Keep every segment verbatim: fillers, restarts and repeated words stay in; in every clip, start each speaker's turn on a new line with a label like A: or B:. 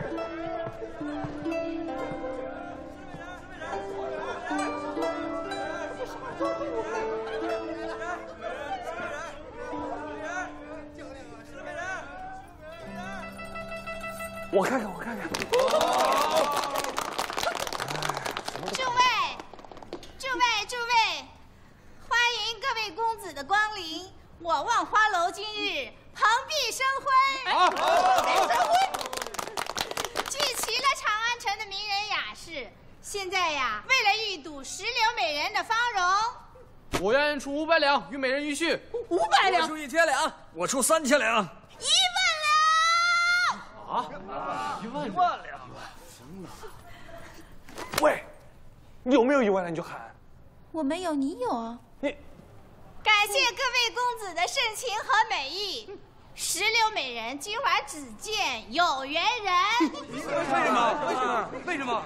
A: 我看看，我看看。
B: 诸位，诸位，诸位，欢迎各位公子的光临。我望花楼今日蓬荜生辉。
A: 好，
B: 生辉。聚齐了长安城的名人雅士，现在呀，为了一睹石榴美人的芳容，
A: 我愿出五百两与美人一叙。
B: 五百两，
C: 我出一千两，我出三千两，
B: 一万两。
A: 啊，一万
C: 一万两，
A: 疯了！喂，你有没有一万两你就喊。
B: 我没有，你有啊。
A: 你，
B: 感谢各位公子的盛情和美意。石榴美人今晚只见有缘人。
C: 为什么？为什么？为什么？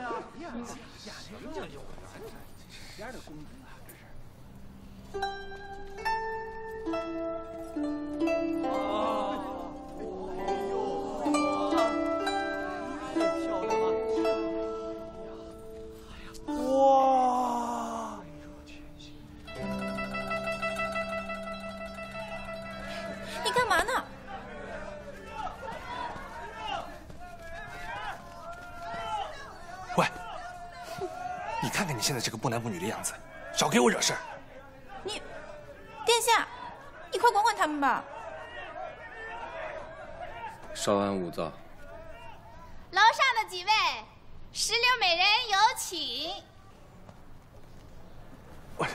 A: 哇！
B: 你干嘛呢？
A: 喂，你看看你现在这个不男不女的样子，少给我惹事儿。
B: 你，殿下，你快管管他们吧。
D: 稍安勿躁。
B: 楼上的几位，石榴美人有请。
A: 喂。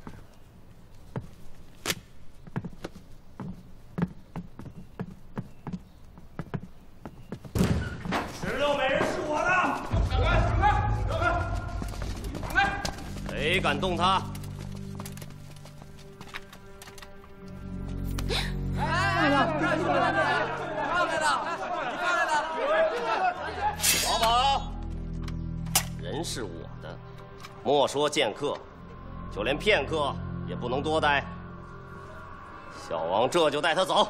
C: 石榴美人是我的！闪开！闪开！闪开！闪开！
E: 谁敢动她？
C: 来了！上来了！上来了！上来了！
E: 老鸨，人是我的，莫说见客，就连片刻也不能多待。小王这就带他走。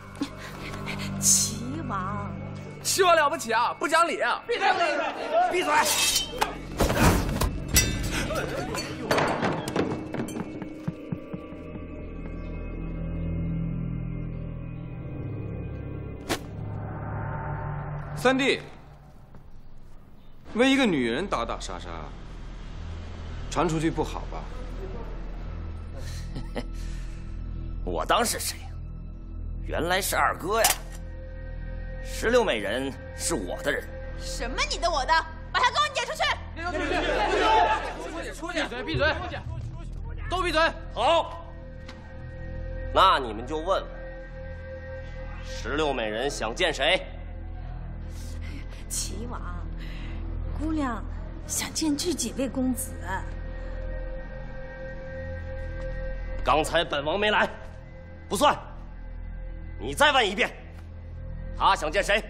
B: 齐王，
A: 齐王了不起啊，不讲理啊！
C: 闭嘴！闭嘴！
D: 三弟，为一个女人打打杀杀，传出去不好吧？
E: 我当是谁呀？原来是二哥呀！石榴美人是我的人。
B: 什么你的我的，把他给我撵出去！
C: 出去！出去！
A: 闭嘴！闭嘴！都闭嘴！
E: 好，那你们就问问，石榴美人想见谁？
B: 齐王，姑娘想见这几位公子。
E: 刚才本王没来，不算。你再问一遍，他想见谁？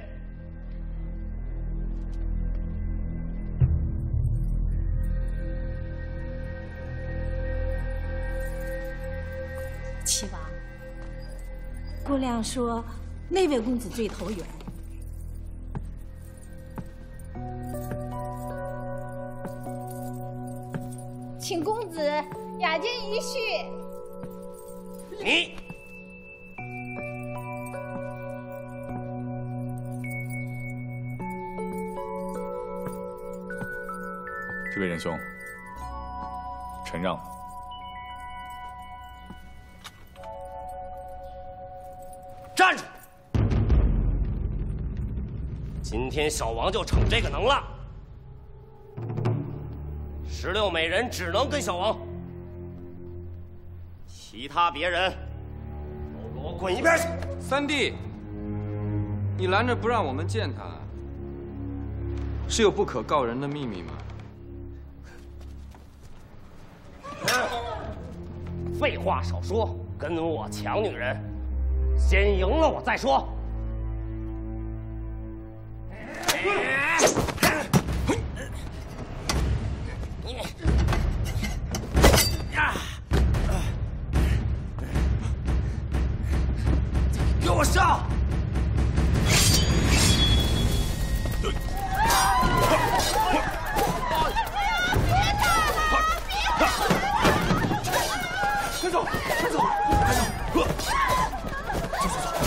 B: 齐王，姑娘说那位公子最投缘。请公子雅见一叙。
E: 你
F: 这位仁兄，臣让。
E: 站住！今天小王就逞这个能了。石榴美人只能跟小王，其他别人都给我滚一边去！
D: 三弟，你拦着不让我们见他，是有不可告人的秘密吗？
E: 废话少说，跟我抢女人，先赢了我再说。
C: 给我上！
A: 快走，快走，快走！走走走！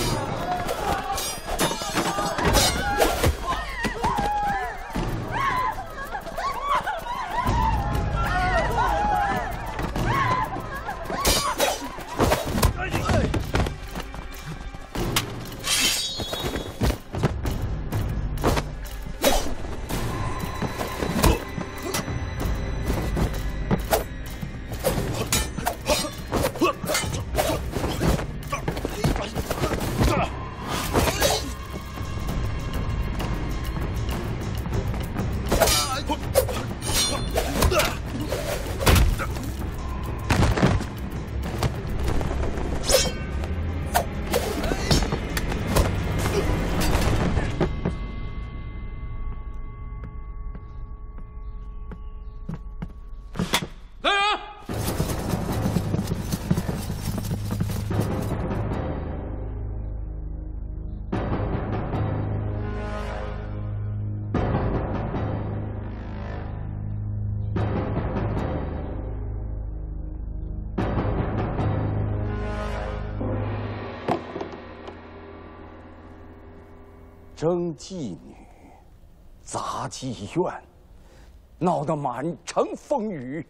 G: 征妓女，砸妓院，闹得满城风雨。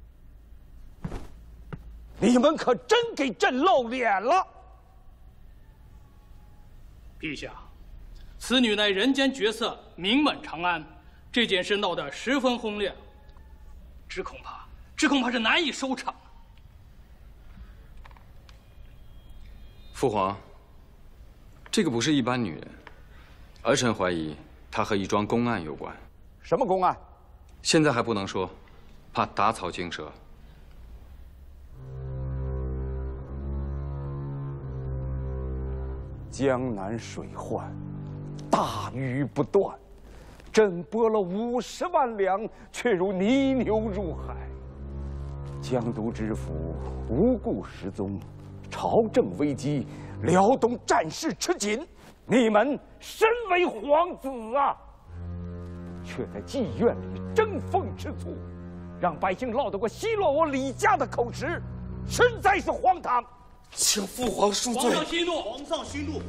G: 你们可真给朕露脸了！
H: 陛下，此女乃人间绝色，名满长安。这件事闹得十分轰烈，只恐怕，只恐怕是难以收场。
D: 父皇，这个不是一般女人。 儿臣怀疑，她和一桩公案有关。
G: 什么公案？
D: 现在还不能说，怕打草惊蛇。
G: 江南水患，大雨不断，朕拨了五十万两，却如泥牛入海。江都知府无故失踪，朝政危机，辽东战事吃紧。 你们身为皇子啊，却在妓院里争风吃醋，让百姓落得过奚落我李家的口实，实在是荒唐。
A: 请父皇恕罪。
H: 皇上息怒，
C: 皇上息怒。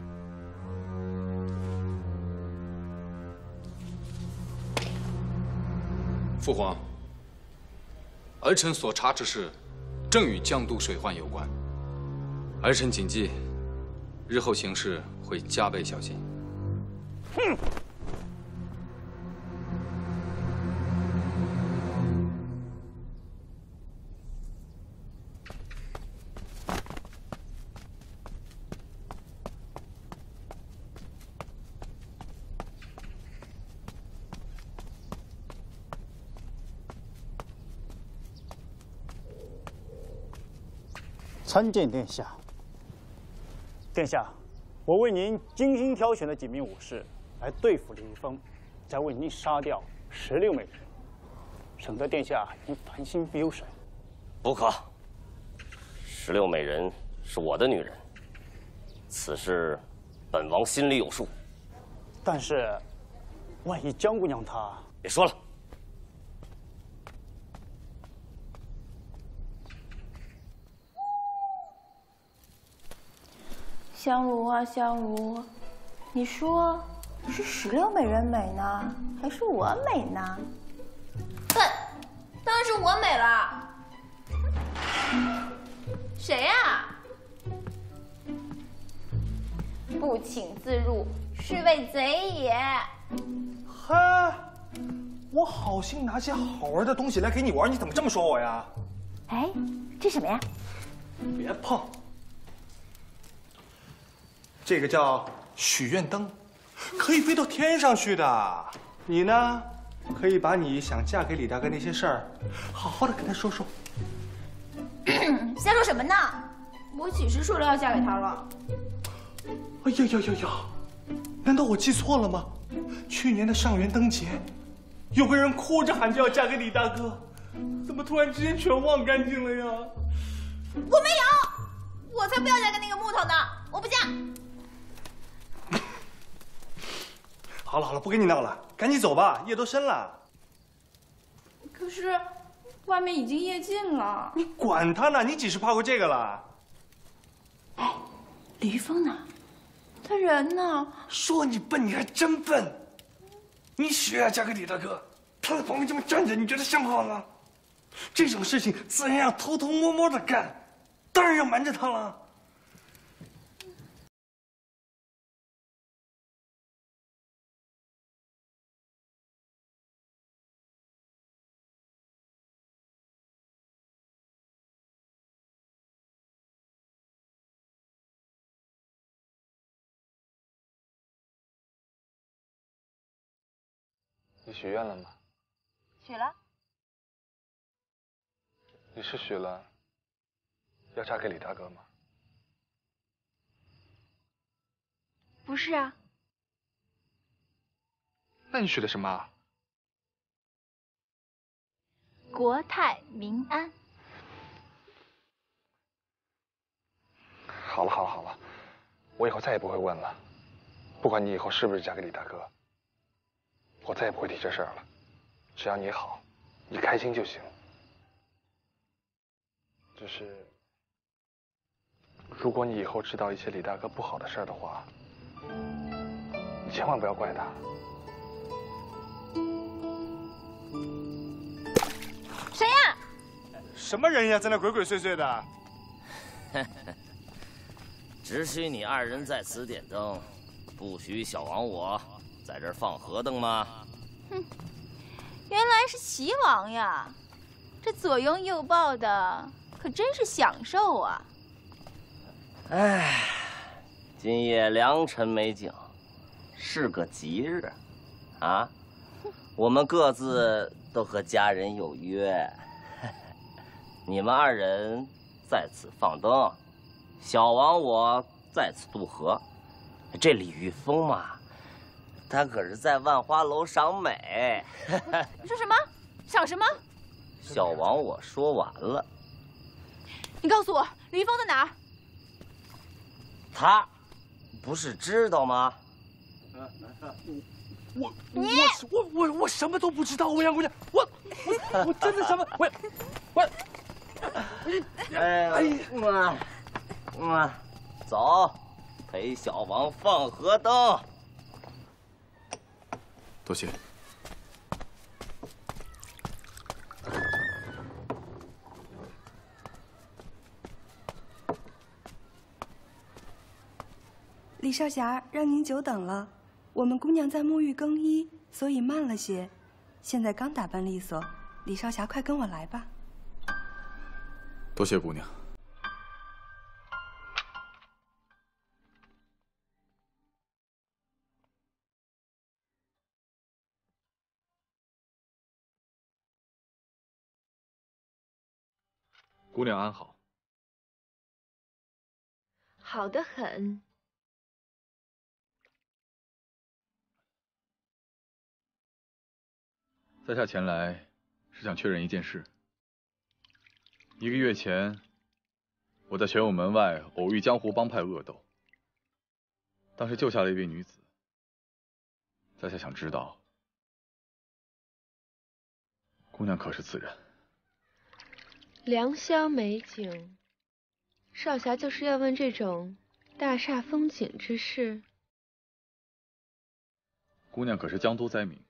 D: 父皇，儿臣所查之事，正与江都水患有关。儿臣谨记，日后行事会加倍小心。
G: 哼！
I: 参见殿下。殿下，我为您精心挑选了几名武士来对付李易峰，再为您杀掉石榴美人，省得殿下您烦心忧神。
E: 不可，石榴美人是我的女人，此事本王心里有数。
I: 但是，万一江姑娘她……
E: 别说了。
J: 香如啊，香如，你说是石榴美人美呢，还是我美呢？
B: 哼，当然是我美了。谁呀？不请自入，是谓贼也。
A: 哈，我好心拿些好玩的东西来给你玩，你怎么这么说我呀？
J: 哎，这什么呀？
A: 别碰。 这个叫许愿灯，可以飞到天上去的。你呢，可以把你想嫁给李大哥那些事儿，好好的跟他说说。
B: 瞎说什么呢？我几时说了要嫁给他了？
A: 哎呀呀呀呀！难道我记错了吗？去年的上元灯节，有个人哭着喊着要嫁给李大哥，怎么突然之间全忘干净了呀？
B: 我没有，我才不要嫁给那个木头呢！我不嫁。
A: 好好了好了，不跟你闹了，赶紧走吧，夜都深了。
J: 可是，外面已经夜尽了。
A: 你管他呢，你几时怕过这个了？
J: 哎，李玉峰呢？他人呢？
A: 说你笨，你还真笨。你许愿嫁给李大哥，他在旁边这么站着，你觉得像话吗？这种事情自然要偷偷摸摸的干，当然要瞒着他了。
K: 你许愿了吗？
J: 许了。
K: 你是许了要嫁给李大哥吗？
J: 不是啊。
K: 那你许的什么啊？
J: 国泰民安。
K: 好了好了好了，我以后再也不会问了。不管你以后是不是嫁给李大哥。 我再也不会提这事儿了，只要你好，你开心就行。只是，如果你以后知道一些李大哥不好的事儿的话，你千万不要怪他。
J: 谁呀？
A: 什么人呀，在那鬼鬼祟祟的？
E: 只许你二人在此点灯，不许小王我。 在这儿放河灯吗？
J: 哼，原来是齐王呀！这左拥右抱的，可真是享受啊！
E: 哎，今夜良辰美景，是个吉日，啊！我们各自都和家人有约，你们二人在此放灯，小王我在此渡河。这李玉峰嘛。 他可是在万花楼赏美。
J: 你说什么？赏什么？
E: 小王，我说完了。
J: 你告诉我，李玉峰在哪儿？
E: 他不是知道吗？
A: 我我我我我什么都不知道，欧阳姑娘，我我我真的什么我我。
E: 哎呀，嗯嗯，走，陪小王放河灯。
F: 多谢。
L: 李少侠，让您久等了。我们姑娘在沐浴更衣，所以慢了些。现在刚打扮利索，李少侠，快跟我来吧。
F: 多谢姑娘。 姑娘安好。
M: 好得很。
F: 在下前来是想确认一件事。一个月前，我在玄武门外偶遇江湖帮派恶斗，当时救下了一位女子。在下想知道，姑娘可是此人？
M: 良宵美景，少侠就是要问这种大煞风景之事。
F: 姑娘可是江都灾民？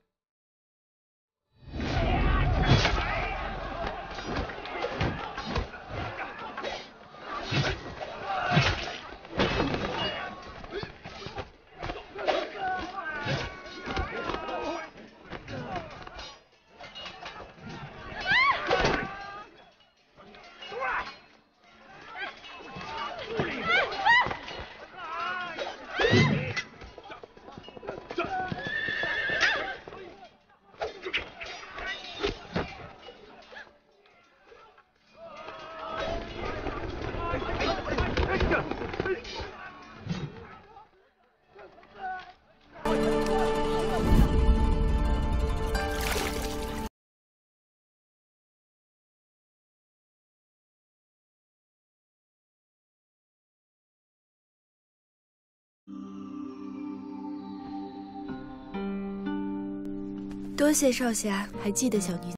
M: 多谢少侠还记得小女子。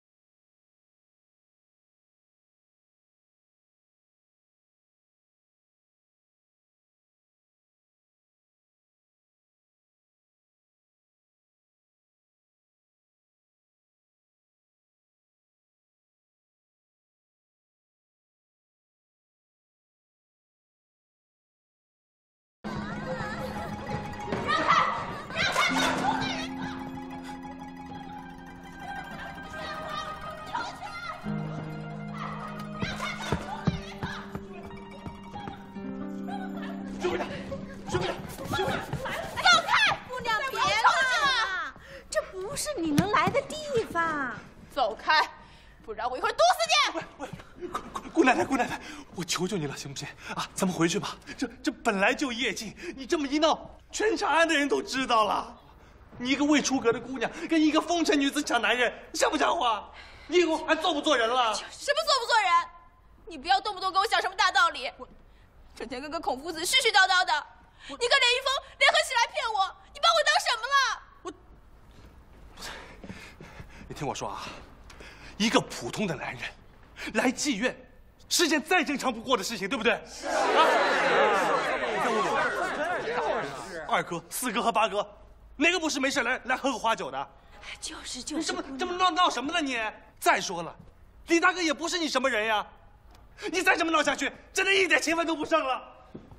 A: 求求你了，行不行啊？咱们回去吧。这这本来就夜静，你这么一闹，全长安的人都知道了。你一个未出阁的姑娘，跟一个风尘女子抢男人，像不像话？你以后还做不做人了？
B: 什么做不做人？你不要动不动给我讲什么大道理，整天跟个孔夫子絮絮叨叨的。你跟李易峰联合起来骗我，你把我当什么了？
A: 我，你听我说啊，一个普通的男人来妓院。是件再正常不过的事情，对不对？是。啊、你再问我，二哥、四哥和八哥，哪个不是没事来来喝个花酒的？
B: 就是就是。
A: 你这么这么闹闹什么呢你？再说了，李大哥也不是你什么人呀，你再这么闹下去，真的一点情分都不剩了。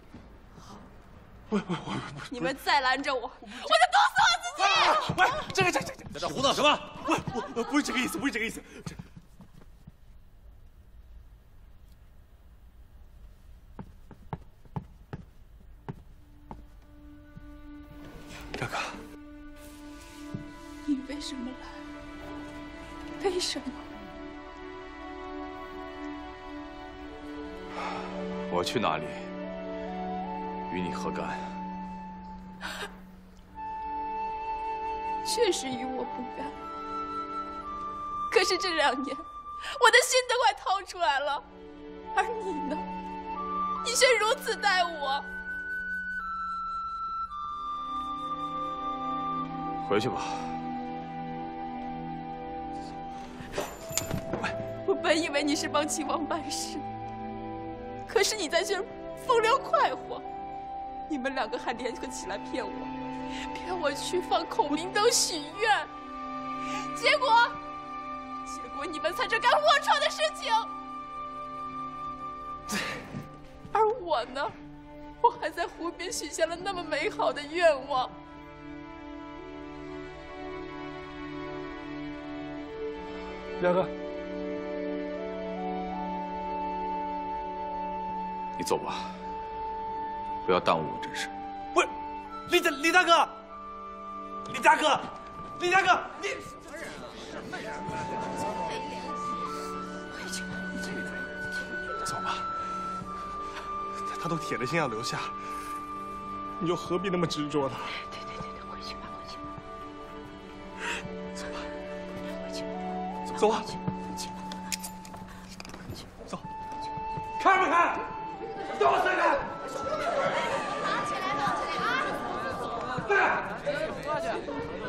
A: 喂喂喂喂！
B: 你们再拦着我，我就毒死我自己！
A: 啊、喂，这个这这
D: 在这胡闹什么？
A: 喂，我我不是这个意思，不是这个意思。这 哥哥，
B: 你为什么来？为什么？
F: 我去哪里，与你何干？
B: 确实与我不干。可是这两年，我的心都快掏出来了，而你呢？你却如此待我。
F: 回去吧。
B: 我本以为你是帮秦王办事，可是你在这风流快活。你们两个还联合起来骗我，骗我去放孔明灯许愿，结果，结果你们才这干龌龊的事情。而我呢，我还在湖边许下了那么美好的愿望。
F: 大哥，你走吧，不要耽误我这事。
A: 不是，李大李大哥，李大哥，李大哥，你什么人啊？什么人啊？走吧，他都铁了心要留下，你又何必那么执着呢？
B: 对对对对，回去吧，回去吧。
A: 走吧。 走啊！走，看不看？给我散开！
B: 绑起来，绑起来啊！
A: 对。过去。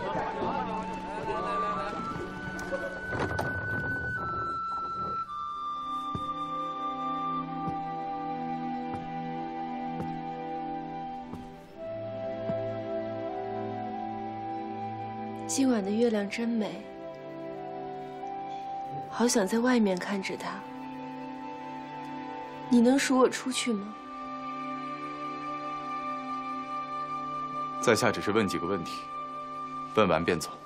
M: 今晚的月亮真美。 好想在外面看着他，你能赎我出去吗？
F: 在下只是问几个问题，问完便走。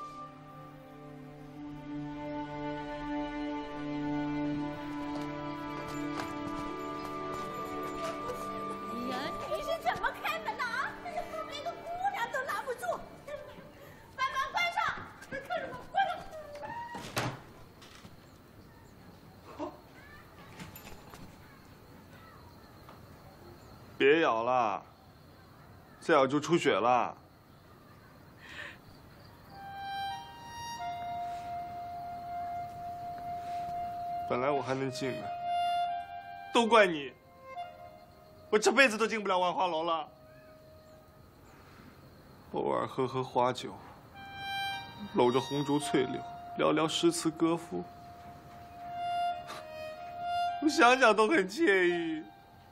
B: 哎呀，你是怎么开门的啊？连个姑娘都拦不住！把门关上！看什么？关上！
A: 别咬了，再咬就出血了。本来我还能进呢，都怪你，我这辈子都进不了万花楼了。偶尔喝喝花酒， 搂着红烛翠柳，聊聊诗词歌赋，我想想都很惬意。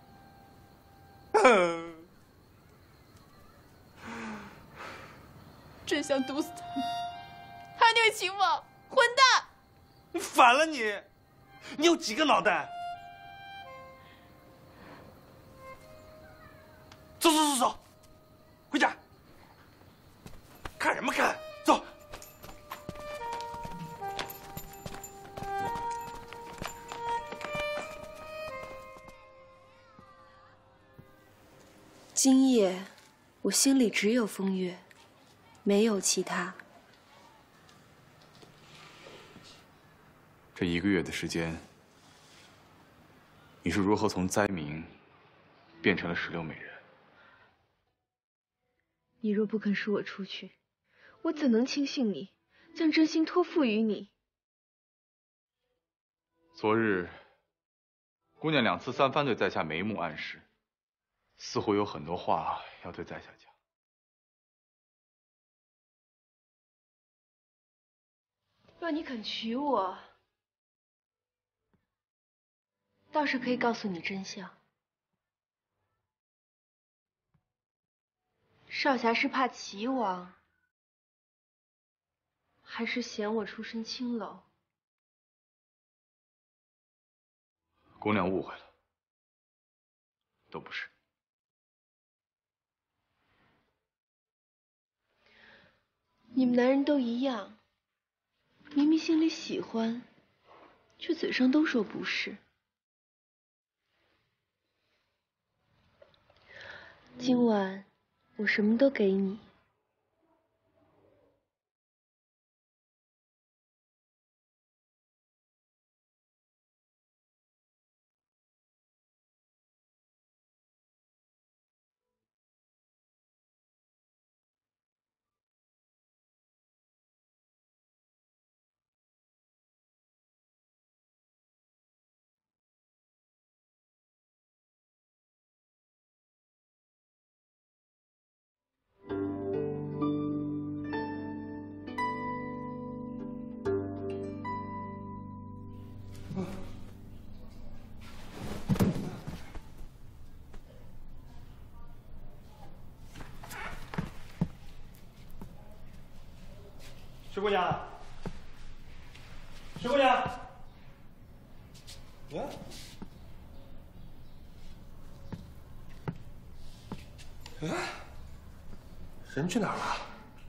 B: 真想毒死他们！还那个秦王，混蛋！
A: 你反了你！你有几个脑袋？走走走走，回家！看什么看？走！
L: 今夜，我心里只有风月，没有其他。
F: 这一个月的时间，你是如何从灾民变成了石榴美人？
M: 你若不肯赎我出去，我怎能轻信你，将真心托付于你？
F: 昨日，姑娘两次三番对在下眉目暗示，似乎有很多话要对在下讲。
M: 若你肯娶我，倒是可以告诉你真相。少侠是怕齐王，还是嫌我出身青楼？
F: 姑娘误会了，都不是。
M: 你们男人都一样，明明心里喜欢，却嘴上都说不是。今晚我什么都给你。
A: 石姑娘，石姑娘，呀，哎，人去哪儿了？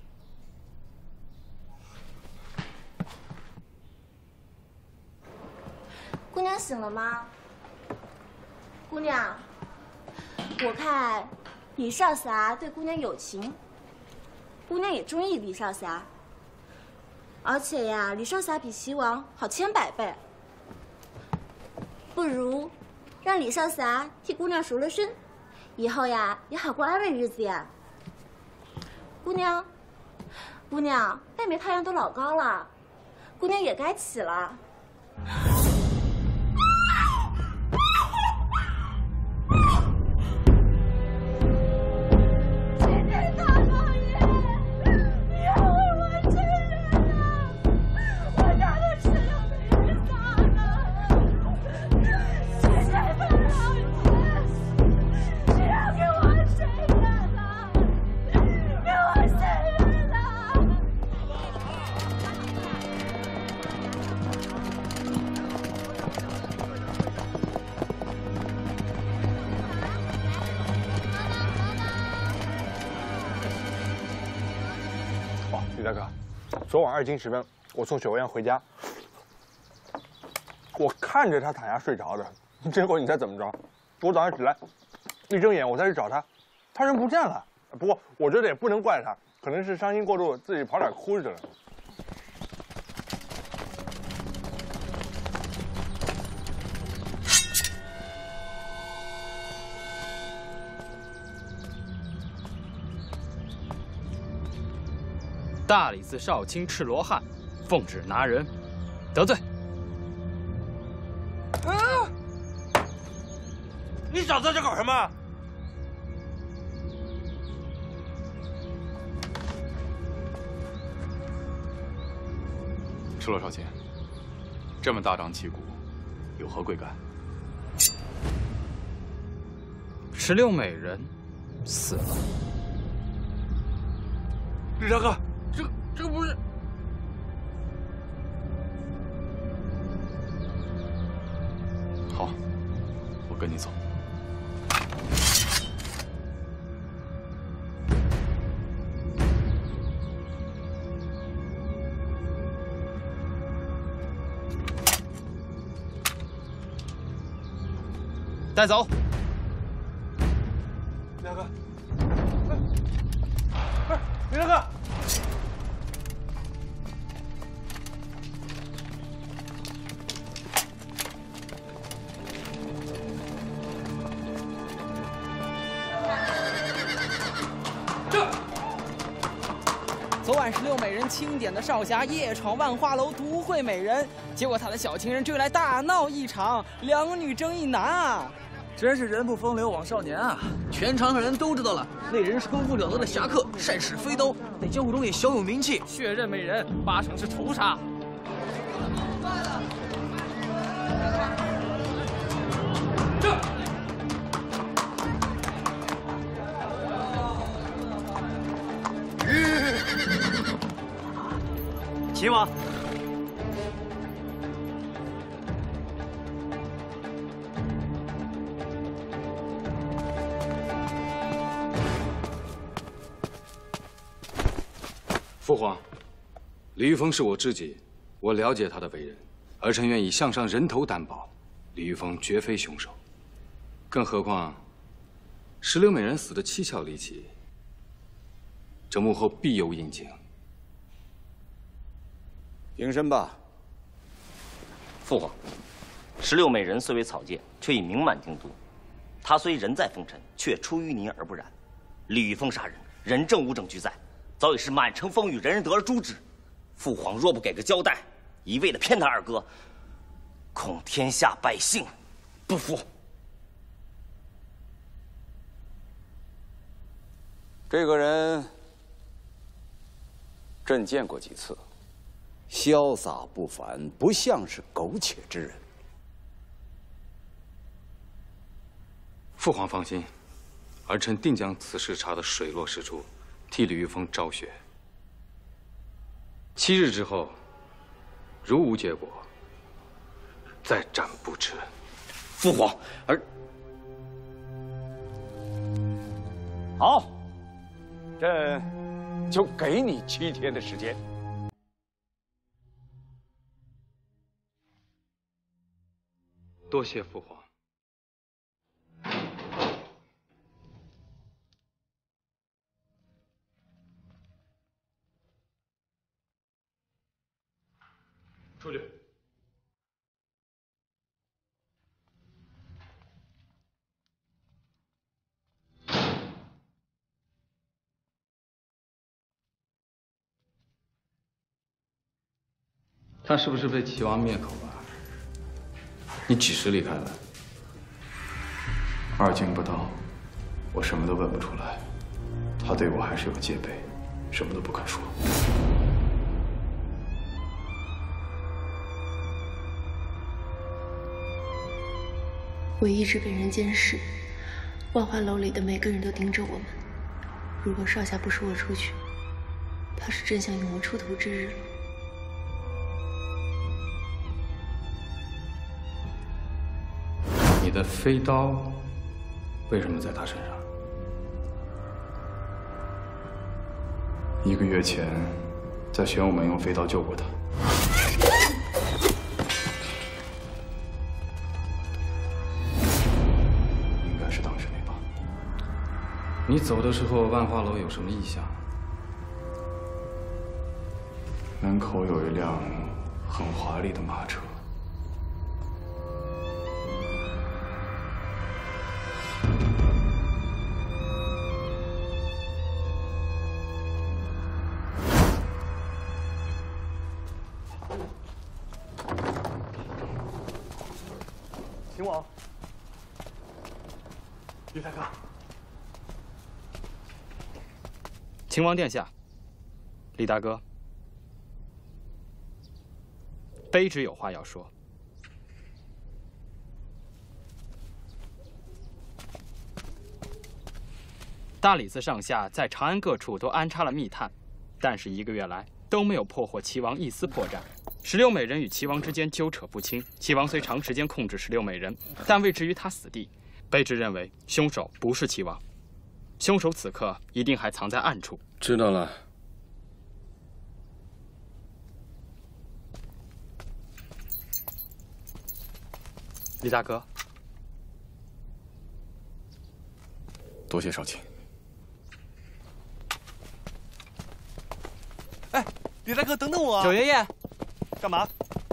J: 姑娘醒了吗？姑娘，我看李少侠对姑娘有情，姑娘也中意李少侠。而且呀，李少侠比齐王好千百倍。不如让李少侠替姑娘赎了身，以后呀也好过安稳日子呀。姑娘，姑娘，外面太阳都老高了，姑娘也该起了。
K: 李大哥，昨晚二更时分，我送雪未央回家，我看着她躺下睡着的，结果你猜怎么着？我早上起来，一睁眼我再去找她，她人不见了。不过我觉得也不能怪她，可能是伤心过度，自己跑哪哭去了。
D: 大理寺少卿赤罗汉，奉旨拿人，得罪。
A: 啊！你小子在这搞什么？
F: 赤裸少卿，这么大张旗鼓，有何贵干？
D: 石榴美人死了。
A: 李大哥，
D: 这这不是……
F: 好，我跟你走。
D: 带走。
A: 李大哥，不是李大哥，
N: 这。昨晚石榴美人钦点的少侠夜闯万花楼独会美人，结果他的小情人追来大闹一场，两女争一男啊！
O: 真是人不风流枉少年啊！全长安人都知道了，那人是功夫了得的侠客，善使飞刀，在江湖中也小有名气。
N: 血刃美人，八成是屠杀。
O: 这。
I: 秦王。
D: 父皇，李玉峰是我知己，我了解他的为人，儿臣愿以项上人头担保，李玉峰绝非凶手。更何况，石榴美人死得蹊跷离奇，这幕后必有隐情。
E: 平身吧。父皇，石榴美人虽为草芥，却已名满京都。她虽人在风尘，却出淤泥而不染。李玉峰杀人，人证物证俱在。 早已是满城风雨，人人得而诛之。父皇若不给个交代，一味的骗他二哥，恐天下百姓不服。
G: 这个人，朕见过几次，潇洒不凡，不像是苟且之人。
D: 父皇放心，儿臣定将此事查得水落石出。 替李玉峰昭雪。七日之后，如无结果，再斩不迟。
E: 父皇，儿
G: 好，朕就给你七天的时间。
D: 多谢父皇。 出去。他是不是被齐王灭口了？你几时离开的？
F: 二更不到，我什么都问不出来。他对我还是有戒备，什么都不肯说。
M: 我一直被人监视，万花楼里的每个人都盯着我们。如果少侠不说我出去，怕是真相永无出头之日了。
D: 你的飞刀为什么在他身上？
F: 一个月前，在玄武门用飞刀救过他。
D: 你走的时候，万花楼有什么异象？
F: 门口有一辆很华丽的马车。
A: 秦王，李大哥。
N: 秦王殿下，李大哥，
P: 卑职有话要说。大理寺上下在长安各处都安插了密探，但是一个月来都没有破获齐王一丝破绽。石榴美人与齐王之间纠扯不清，齐王虽长时间控制石榴美人，但未至于他死地。卑职认为凶手不是齐王，凶手此刻一定还藏在暗处。
D: 知道了。
P: 李大哥，
F: 多谢少卿。
A: 哎，李大哥，等等我啊！
N: 九爷爷，
A: 干嘛？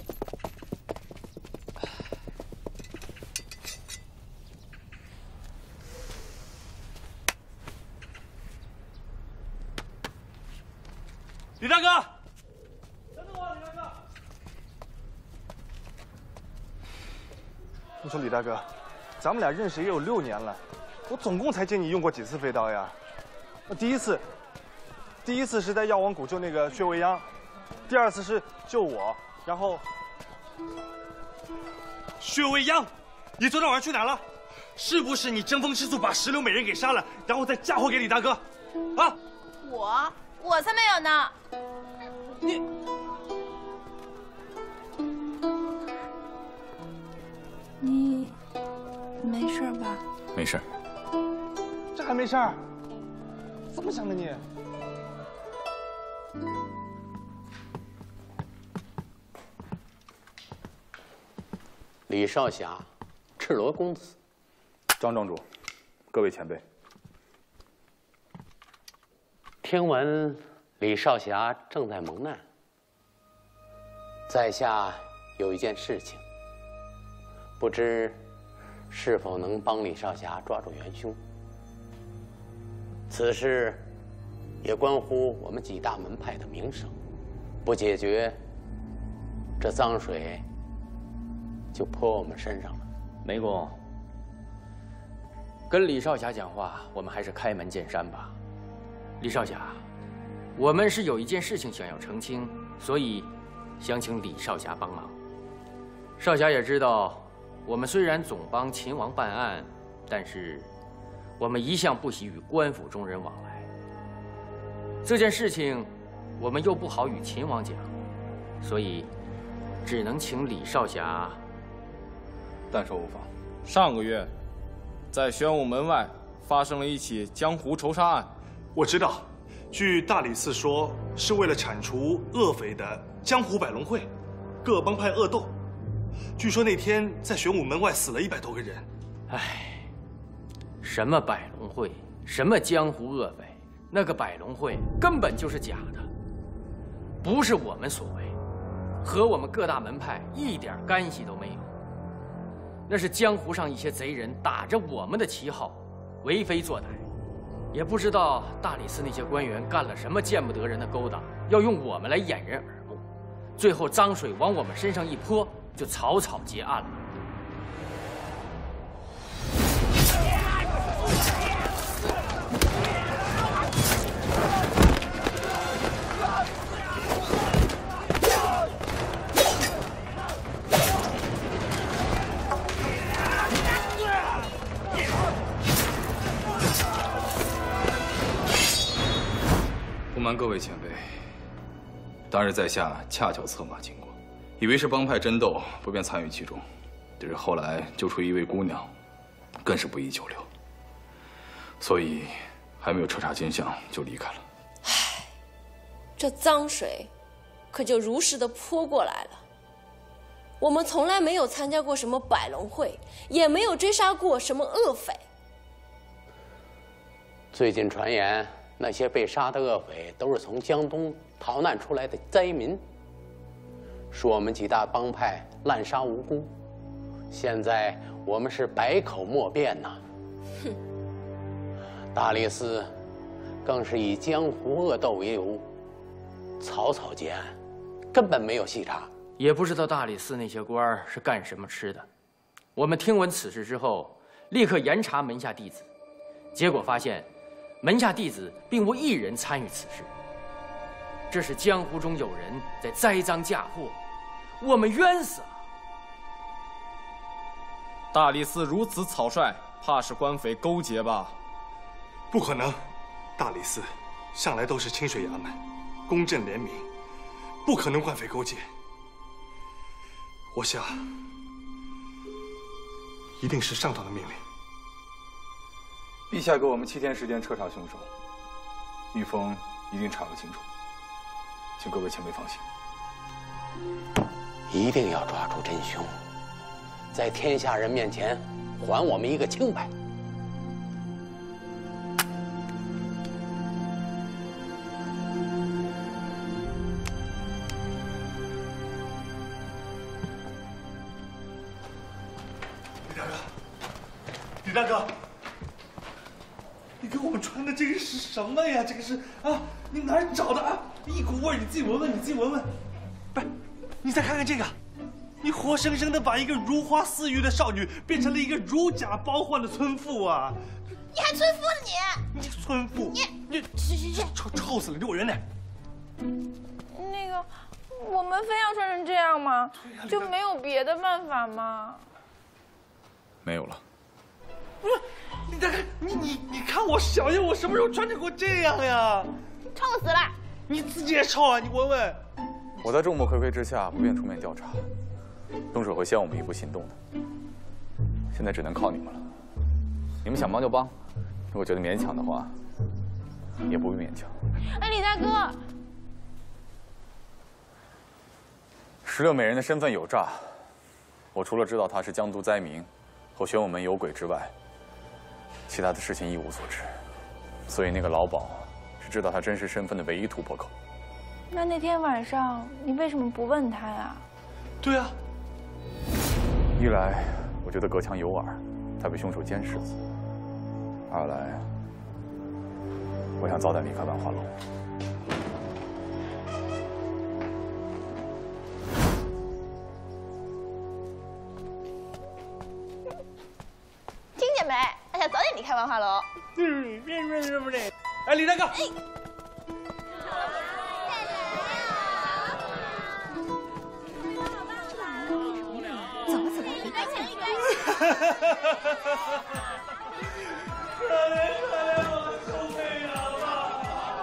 A: 李大哥，等等我，李大哥。
K: 你说李大哥，咱们俩认识也有六年了，我总共才见你用过几次飞刀呀？那第一次，第一次是在药王谷救那个薛未央，第二次是救我，然后
A: 薛未央，你昨天晚上去哪了？是不是你争风吃醋把石榴美人给杀了，然后再嫁祸给李大哥？啊？
J: 我我才没有呢！
A: 你。
L: 你没事吧？
F: 没事。
K: 这还没事儿？怎么想的你？
Q: 李少侠，赤罗公子，
F: 张庄主，各位前辈，
Q: 听闻李少侠正在蒙难，在下有一件事情，不知是否能帮李少侠抓住元凶。此事也关乎我们几大门派的名声，不解决，这脏水就泼我们身上了。
R: 梅公，跟李少侠讲话，我们还是开门见山吧。李少侠，我们是有一件事情想要澄清，所以想请李少侠帮忙。少侠也知道，我们虽然总帮秦王办案，但是我们一向不喜与官府中人往来。这件事情，我们又不好与秦王讲，所以只能请李少侠。
F: 但说无妨。
S: 上个月，在玄武门外发生了一起江湖仇杀案。
A: 我知道，据大理寺说，是为了铲除恶匪的江湖百龙会，各帮派恶斗。据说那天在玄武门外死了一百多个人。
R: 唉，什么百龙会，什么江湖恶匪，那个百龙会根本就是假的，不是我们所为，和我们各大门派一点干系都没有。那是江湖上一些贼人打着我们的旗号，为非作歹。也不知道大理寺那些官员干了什么见不得人的勾当，要用我们来掩人耳目，最后脏水往我们身上一泼，就草草结案了。
F: 不瞒各位前辈，当日在下恰巧策马经过，以为是帮派争斗，不便参与其中。只是后来救出一位姑娘，更是不宜久留，所以还没有彻查真相就离开了。
T: 唉，这脏水可就如实的泼过来了。我们从来没有参加过什么百龙会，也没有追杀过什么恶匪。
Q: 最近传言，那些被杀的恶匪都是从江东逃难出来的灾民，说我们几大帮派滥杀无辜，现在我们是百口莫辩呐。
T: 哼，
Q: 大理寺更是以江湖恶斗为由，草草结案，根本没有细查。
R: 也不知道大理寺那些官儿是干什么吃的。我们听闻此事之后，立刻严查门下弟子，结果发现门下弟子并无一人参与此事。这是江湖中有人在栽赃嫁祸， 我们冤死了。
S: 大理寺如此草率，怕是官匪勾结吧？
A: 不可能，大理寺向来都是清水衙门，公正廉明，不可能官匪勾结。我想，一定是上头的命令。
F: 陛下给我们七天时间彻查凶手，玉峰一定查个清楚，请各位前辈放心。
Q: 一定要抓住真凶，在天下人面前还我们一个清白。
A: 李大哥，李大哥，你给我们穿的这个是什么呀？这个是啊，你哪儿找的啊？一股味儿，你自己闻闻，你自己闻闻。不是，你再看看这个，你活生生的把一个如花似玉的少女变成了一个如假包换的村妇啊！
J: 你还村妇呢你？
A: 你村妇，
J: 你
A: 你去去去，臭臭死了！离我远点！
B: 那个，我们非要穿成这样吗？就没有别的办法吗？
F: 没有了。
A: 不是，你再看，你你你看我小爷，我什么时候穿成过这样呀？
J: 臭死了！
A: 你自己也臭啊！你闻闻。
F: 我在众目睽睽之下不便出面调查，动手会先我们一步行动的。现在只能靠你们了，你们想帮就帮，如果觉得勉强的话，也不必勉强。
B: 哎，李大哥，
F: 石榴美人的身份有诈，我除了知道她是江都灾民和玄武门有鬼之外，其他的事情一无所知。所以那个老鸨是知道她真实身份的唯一突破口。
B: 那那天晚上你为什么不问他呀？
A: 对啊，
F: 一来我觉得隔墙有耳，他被凶手监视；二来我想早点离开万花楼。
J: 听见没？他想早点离开万花楼。
A: 嗯，别别别别别！哎，李大哥。哎可怜可怜我兄妹俩吧！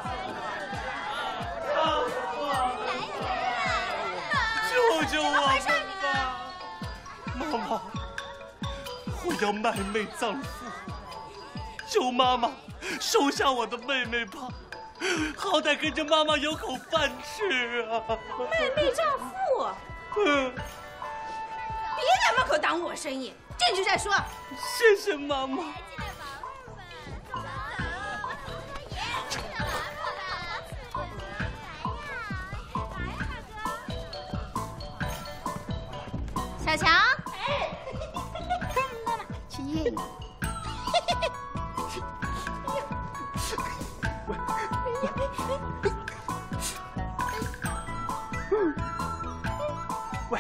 A: 救救我们吧！妈妈，我要卖妹葬父，救妈妈，收下我的妹妹吧，好歹跟着妈妈有口饭吃啊！
J: 卖妹葬父？
A: 嗯，
J: 别在门口耽误我生意。进去再说。
A: 谢谢妈妈。
J: 小强，妈妈去夜你。
A: 喂。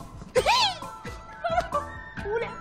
J: 五两，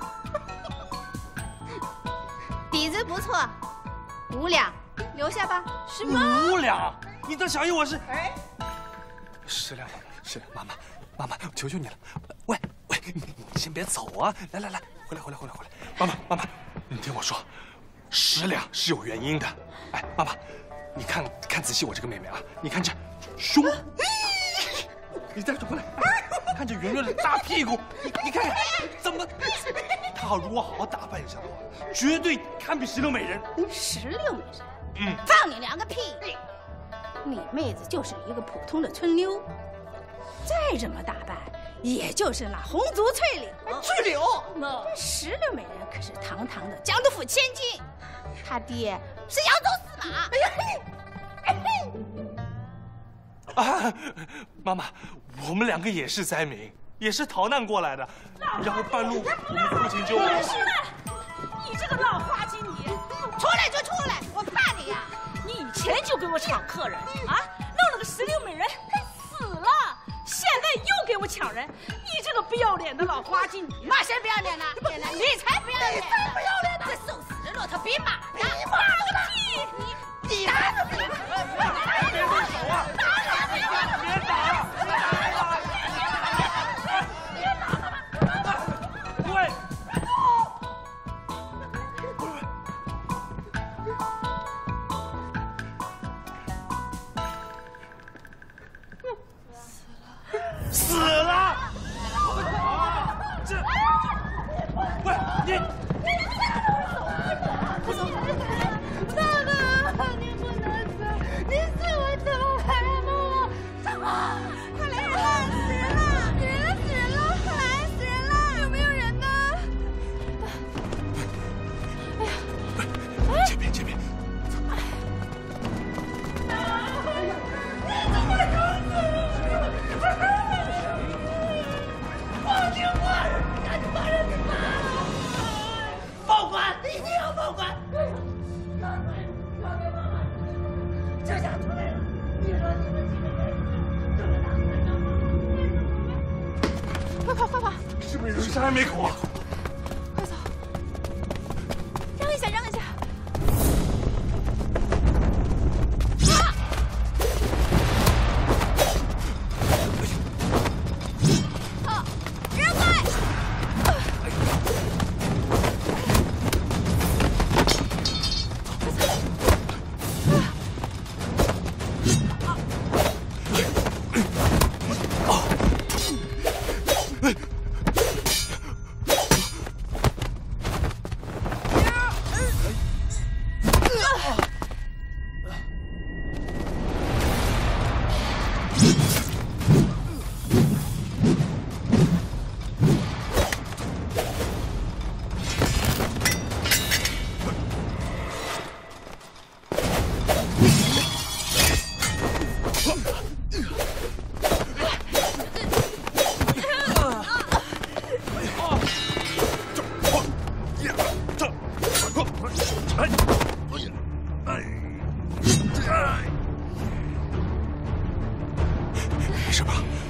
J: 底子不错，五两，留下吧。什么？
A: 五两？你当小姨我是？哎，十两，十两，妈妈，妈妈，求求你了。喂喂，你你先别走啊！来来来，回来回来回来回来。妈妈妈妈，你听我说，十两是有原因的。哎，妈妈，你看看仔细我这个妹妹啊，你看这胸，你再转过来。看这圆润的大屁股，你你看看怎么？她如果好好打扮一下的话，绝对堪比石榴美人。
J: 石榴美人？
A: 嗯，
J: 放你两个屁！你妹子就是一个普通的村妞，再怎么打扮，也就是那红足翠柳。
A: 翠柳？
J: 这石榴美人可是堂堂的江都府千金，她爹是扬州司马。哎呀！
A: 啊，妈妈，我们两个也是灾民，也是逃难过来的。然后半路我们父亲就……
J: 你是，你这个老花精，你出来就出来，我怕你呀！
U: 你以前就给我抢客人啊，弄了个石榴美人还死了，现在又给我抢人，你这个不要脸的老花精！你
J: 骂谁不要脸了？你才不要脸！你才不要脸呢！这瘦死的骆驼比马呢！你妈个屁！你你打死别别动手啊！打死别打！别打！
U: 这下出来了，你说你们几个人这么大坏账，
B: 快跑快跑！
K: 是不是有人杀人灭口啊？
B: 快走！让一下，让一下！啊！让开！
K: 没事吧？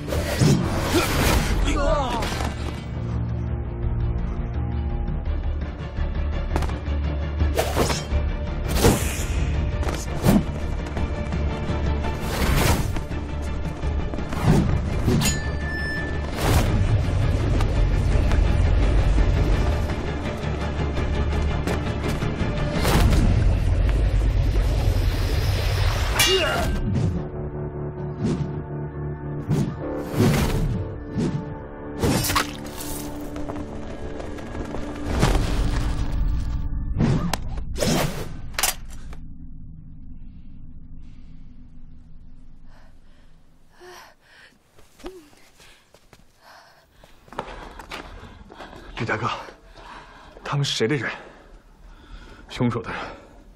K: 李大哥，他们是谁的人？凶手的人。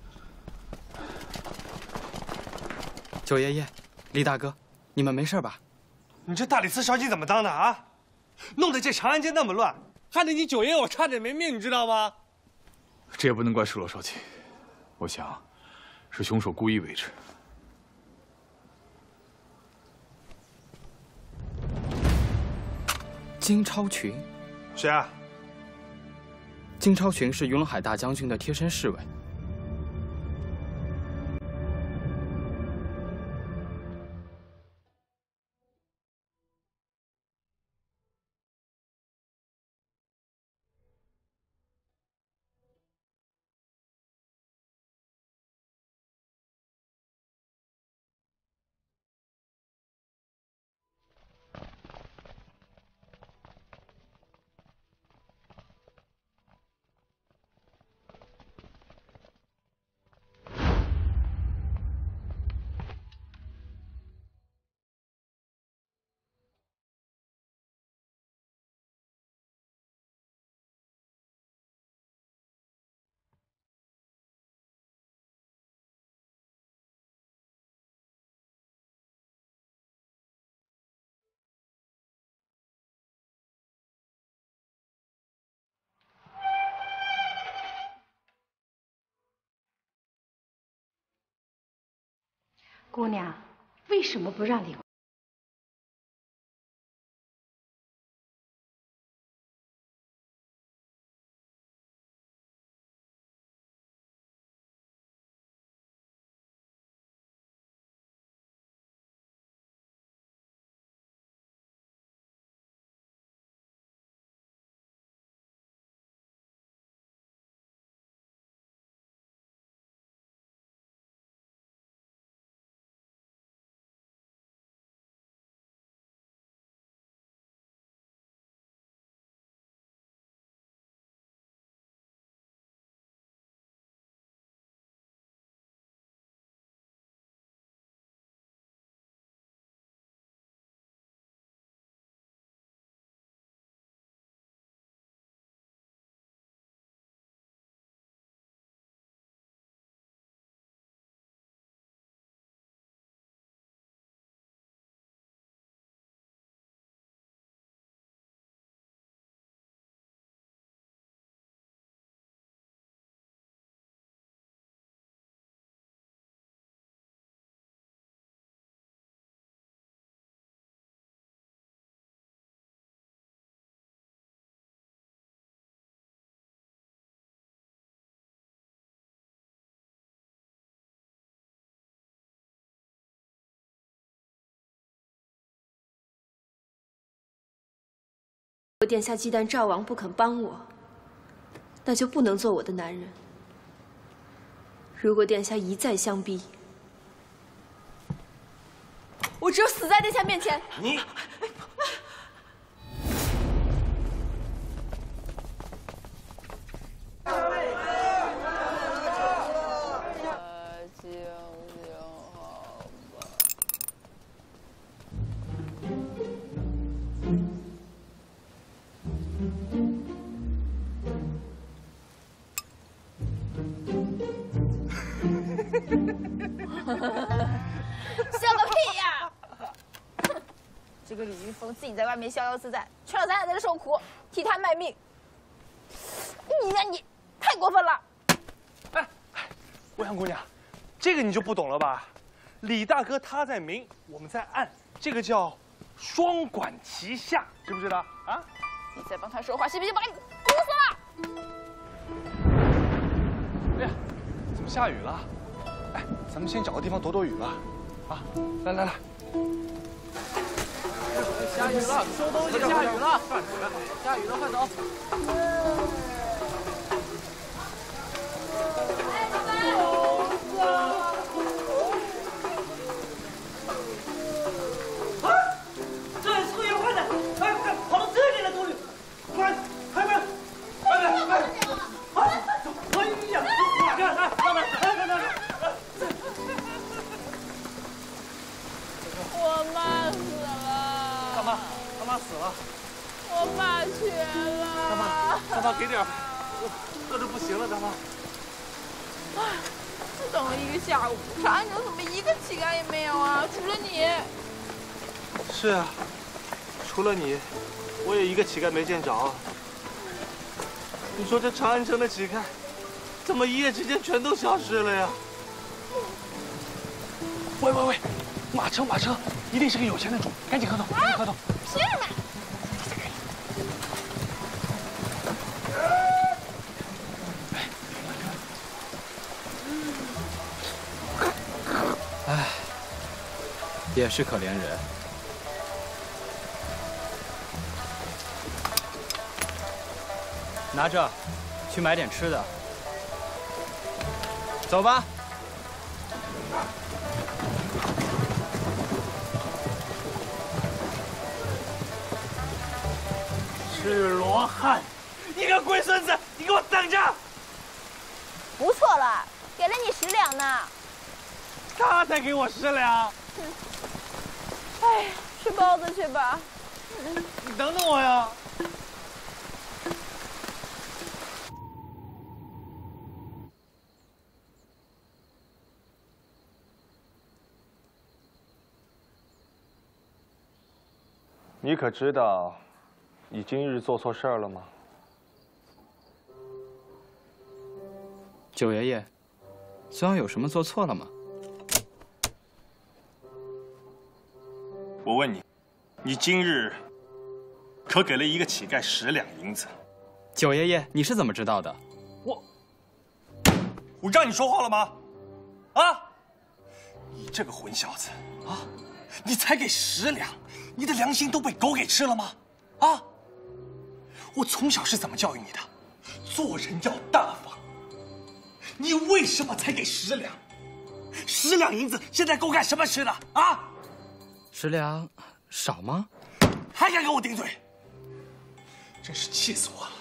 P: 九爷爷，李大哥，你们没事吧？
A: 你这大理寺少卿怎么当的啊？弄得这长安街那么乱，害得你九爷我差点没命，你知道吗？
F: 这也不能怪石螺少卿，我想是凶手故意为之。
P: 金超群，
A: 谁啊？
P: 金超群是云龙海大将军的贴身侍卫。
U: 姑娘，为什么不让李
M: 果殿下忌惮赵王不肯帮我，那就不能做我的男人。如果殿下一再相逼，我只有死在殿下面前。
K: 你。
U: 笑个屁呀！这个李玉峰自己在外面逍遥自在，全让咱俩在这受苦，替他卖命。你呀你，太过分了！
K: 哎，未央姑娘，这个你就不懂了吧？李大哥他在明，我们在暗，这个叫双管齐下，知不知道啊？
U: 你再帮他说话，信不信把你毒死了？
K: 哎呀，怎么下雨了？哎，咱们先找个地方躲躲雨吧。啊，来来来。
O: 下雨了，收东西，下雨了，下雨了，快走。
C: 这是个要坏的，快快跑到这里来躲雨，快快快，快快快！哎呀，哪个？来，老板，来来来来。
U: 我妈死了。
K: 大妈，大妈死了。
U: 我爸瘸了。
K: 大妈，大妈给点，饿得不行了，大妈。
U: 哎，我等了一个下午，长安城怎么一个乞丐也没有啊？除了你。
K: 是啊，除了你，我也一个乞丐没见着。你说这长安城的乞丐，怎么一夜之间全都消失了呀？喂喂喂，马车马车，一定是个有钱的主，赶紧合同，赶紧合同。
U: 凭什么？
P: 唉，也是可怜人。拿着，去买点吃的。走吧。
C: 赤罗汉，你个龟孙子，你给我等着！
U: 不错了，给了你十两呢。
C: 他才给我十两。
U: 哎，吃包子去吧。
C: 你等等我呀。
K: 你可知道，你今日做错事儿了吗？
P: 九爷爷，孙儿有什么做错了吗？
K: 我问你，你今日可给了一个乞丐十两银子？
P: 九爷爷，你是怎么知道的？
K: 我，我让你说话了吗？啊！你这个混小子啊！你才给十两，你的良心都被狗给吃了吗？啊！我从小是怎么教育你的？做人要大方。你为什么才给十两？十两银子现在够干什么吃的啊？
P: 十两少吗？
K: 还敢跟我顶嘴？真是气死我了！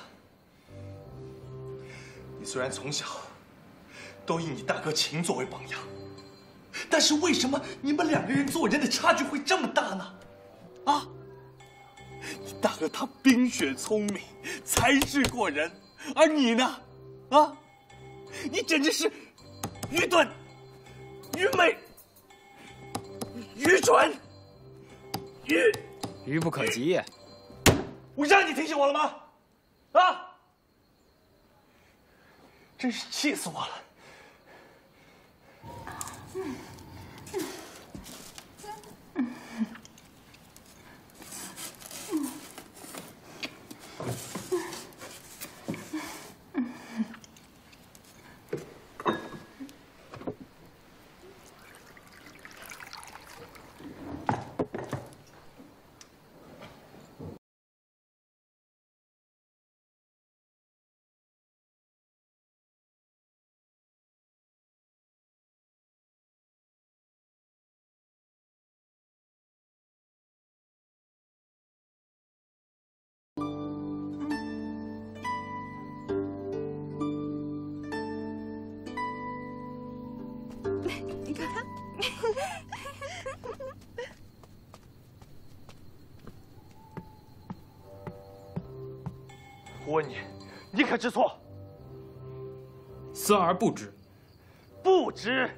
K: 你虽然从小都以你大哥秦作为榜样，但是为什么你们两个人做人的差距会这么大呢？啊！你大哥他冰雪聪明，才智过人，而你呢？啊！你简直是愚钝、愚昧、愚蠢、愚
P: 愚不可及。
K: 我让你提醒我了吗？啊！真是气死我了！ 我问你，你可知错？
P: 孙儿不知。
K: 不知。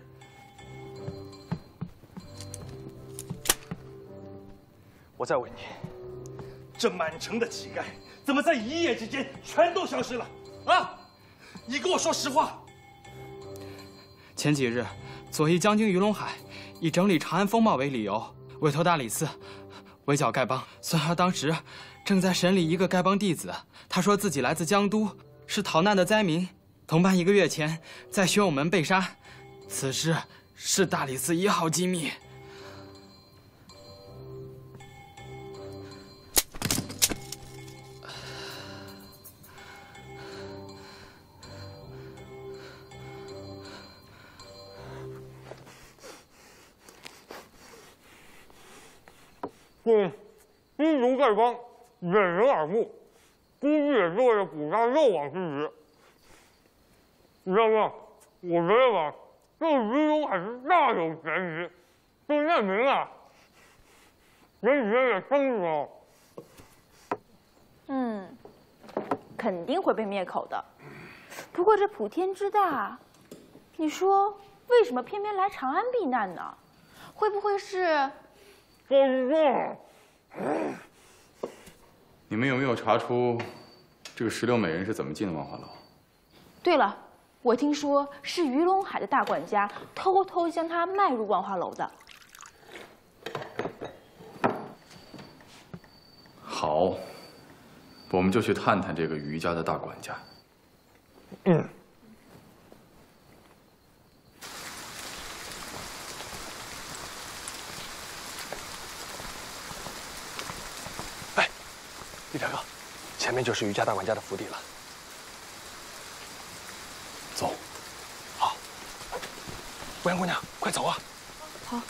K: 我再问你，这满城的乞丐怎么在一夜之间全都消失了？啊！你跟我说实话。
P: 前几日，左翼将军于龙海以整理长安风貌为理由，委托大理寺围剿丐帮。孙儿当时正在审理一个丐帮弟子，他说自己来自江都，是逃难的灾民，同伴一个月前在宣武门被杀。此事是大理寺一号机密。
H: 对，逼族丐帮掩人耳目，估计也是为了捕杀漏网之鱼。李大哥，我觉得吧，这个于龙还是大有嫌疑。这难民啊，人血也生了。
U: 嗯，肯定会被灭口的。不过这普天之大，你说为什么偏偏来长安避难呢？会不会是？
F: 你们有没有查出这个石榴美人是怎么进的万华楼？
U: 对了，我听说是于龙海的大管家偷偷将她卖入万华楼的。
F: 好，我们就去探探这个于家的大管家。
K: 嗯。李大哥，前面就是于家大管家的府邸了。走。好。未央姑娘，快走啊！
U: 好。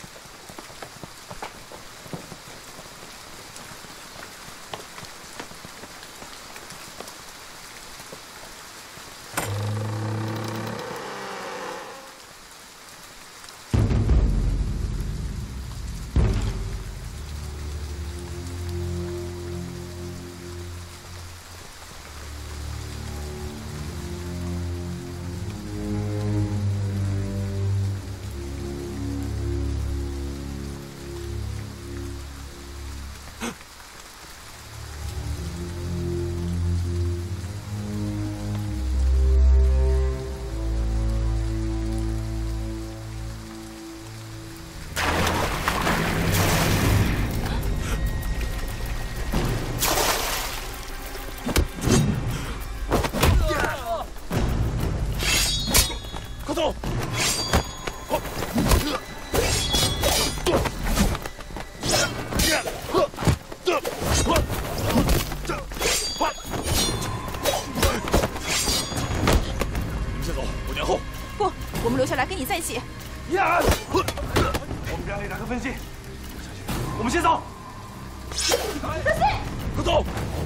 B: 留下来跟你在一起。
K: 呀！我们让李大哥分析。我们先走。
U: 小心！
K: 快走！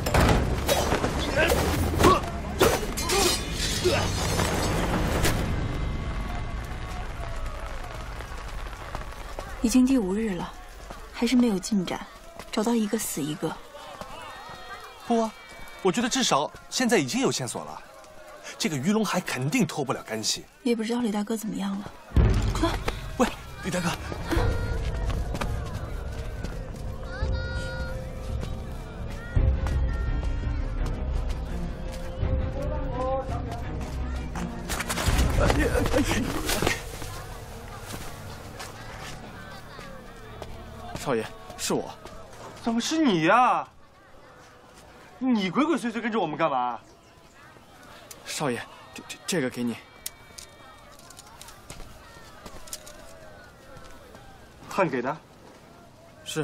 M: 已经第五日了，还是没有进展，找到一个死一个。
K: 不啊，我觉得至少现在已经有线索了。这个于龙海肯定脱不了干系。
M: 也不知道李大哥怎么样了。
K: 啊、喂，李大哥。
A: 少爷，是我。
K: 怎么是你呀？你鬼鬼祟祟跟着我们干嘛？
A: 少爷，这这这个给你。
K: 汉给的。
A: 是。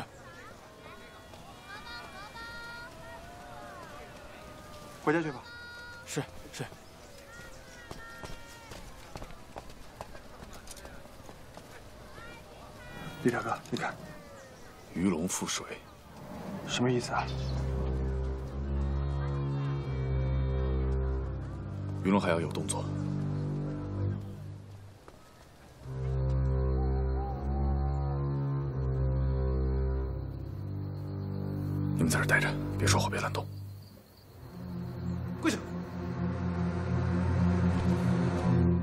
K: 回家去吧。
A: 是是。
K: 李大哥，你看，
F: 鱼龙覆水，
K: 什么意思啊？
F: 鱼龙还要有动作。你们在这待着，别说话，别乱动。
A: 跪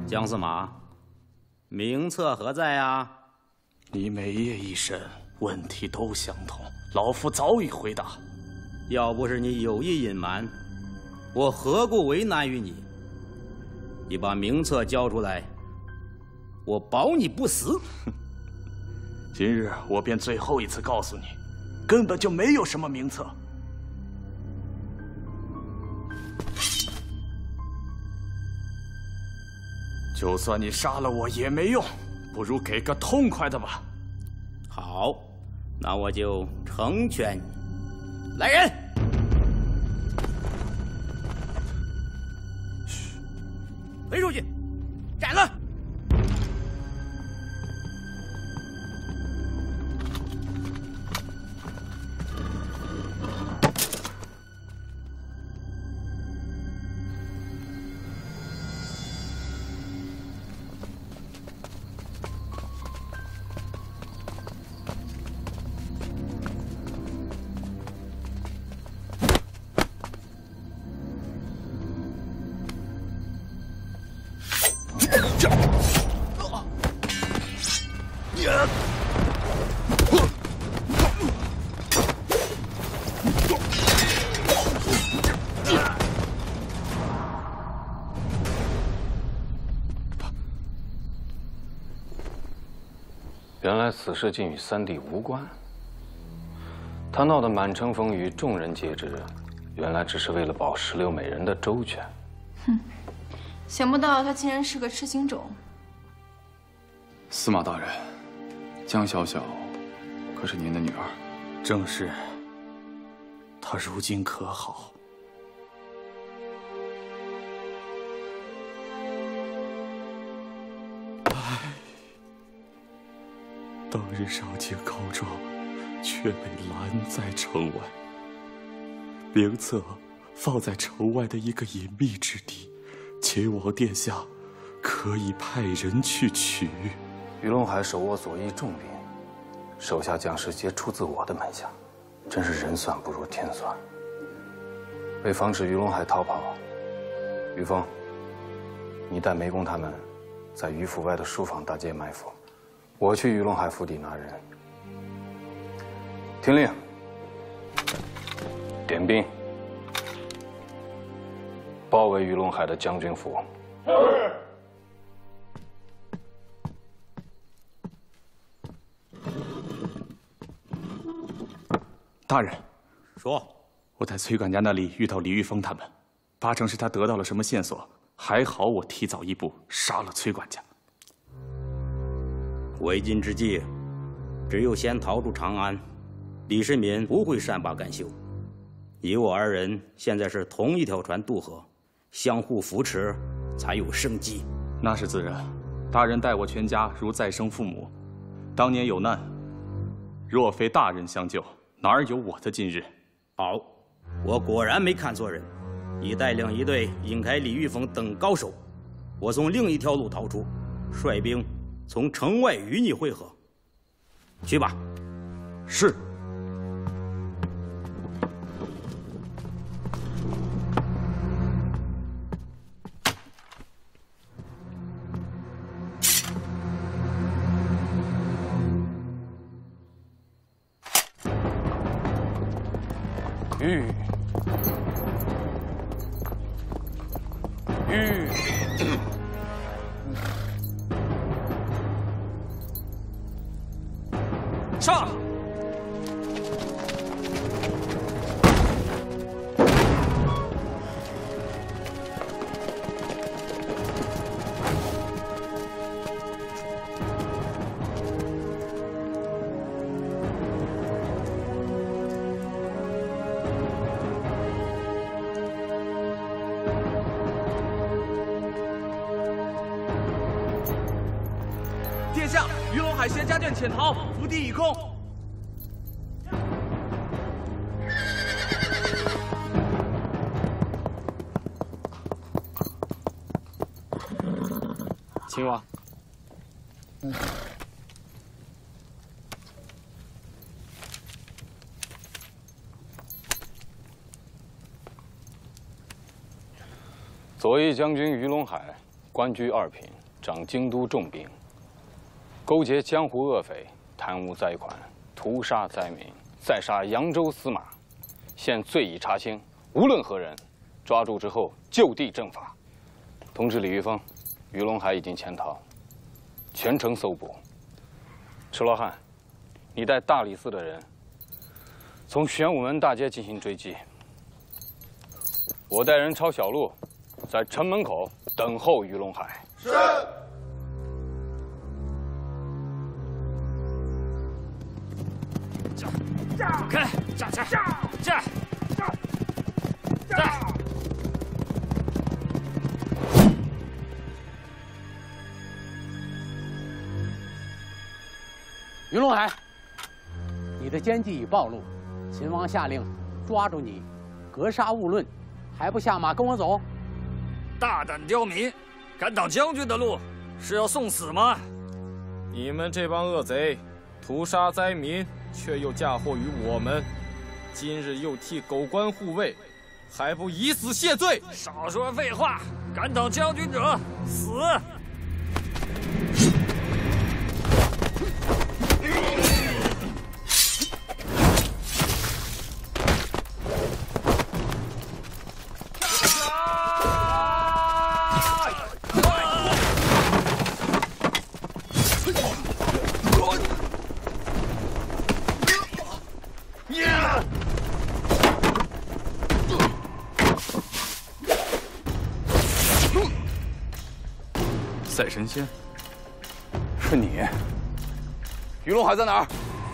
I: 姜司马，名册何在啊？
V: 你每夜一审，问题都相同，老夫早已回答。
I: 要不是你有意隐瞒，我何故为难于你？你把名册交出来，我保你不死。
V: 今日我便最后一次告诉你，根本就没有什么名册。就算你杀了我也没用，不如给个痛快的吧。
I: 好，那我就成全你。来人！嘘，推出去，斩了！
D: 原来此事竟与三弟无关。他闹得满城风雨，众人皆知，原来只是为了保石榴美人的周全。
B: 哼，想不到他竟然是个痴情种。
F: 司马大人，江小小可是您的女儿？
V: 正是。她如今可好？唉。当日上京告状，却被拦在城外。名册放在城外的一个隐秘之地，秦王殿下可以派人去取。
D: 于龙海手握左翼重兵，手下将士皆出自我的门下，真是人算不如天算。为防止于龙海逃跑，于峰，你带梅公他们在于府外的书房搭建埋伏。我去于龙海府邸拿人。听令，点兵，包围于龙海的将军府。
H: 是。
V: 大人，
I: 说，
V: 我在崔管家那里遇到李玉峰他们，八成是他得到了什么线索，还好我提早一步杀了崔管家。
I: 为今之计，只有先逃出长安。李世民不会善罢甘休。你我二人现在是同一条船渡河，相互扶持，才有生机。
V: 那是自然。大人待我全家如再生父母，当年有难，若非大人相救，哪儿有我的今日？
I: 好，我果然没看错人。你带领一队引开李玉峰等高手，我从另一条路逃出，率兵从城外与你会合。去吧。
V: 是。
D: 吁，吁，
V: 上！
C: 殿下，鱼龙海仙家眷潜逃，府邸已空。
P: 秦王，
D: 左翼将军于龙海官居二品。 掌京都重兵，勾结江湖恶匪，贪污灾款，屠杀灾民，再杀扬州司马，现罪已查清，无论何人，抓住之后就地正法。通知李玉峰，于龙海已经潜逃，全城搜捕。赤罗汉，你带大理寺的人从玄武门大街进行追击，我带人抄小路，在城门口等候于龙海。是。
P: 开，站起来，站，站。
Q: 于龙海，你的奸计已暴露，秦王下令抓住你，格杀勿论，还不下马跟我走？
O: 大胆刁民，敢挡将军的路，是要送死吗？
S: 你们这帮恶贼，屠杀灾民，却又嫁祸于我们，今日又替狗官护卫，还不以死谢罪？
O: 少说废话！敢挡将军者，死！
F: 赛神仙，是你。于龙海在哪儿？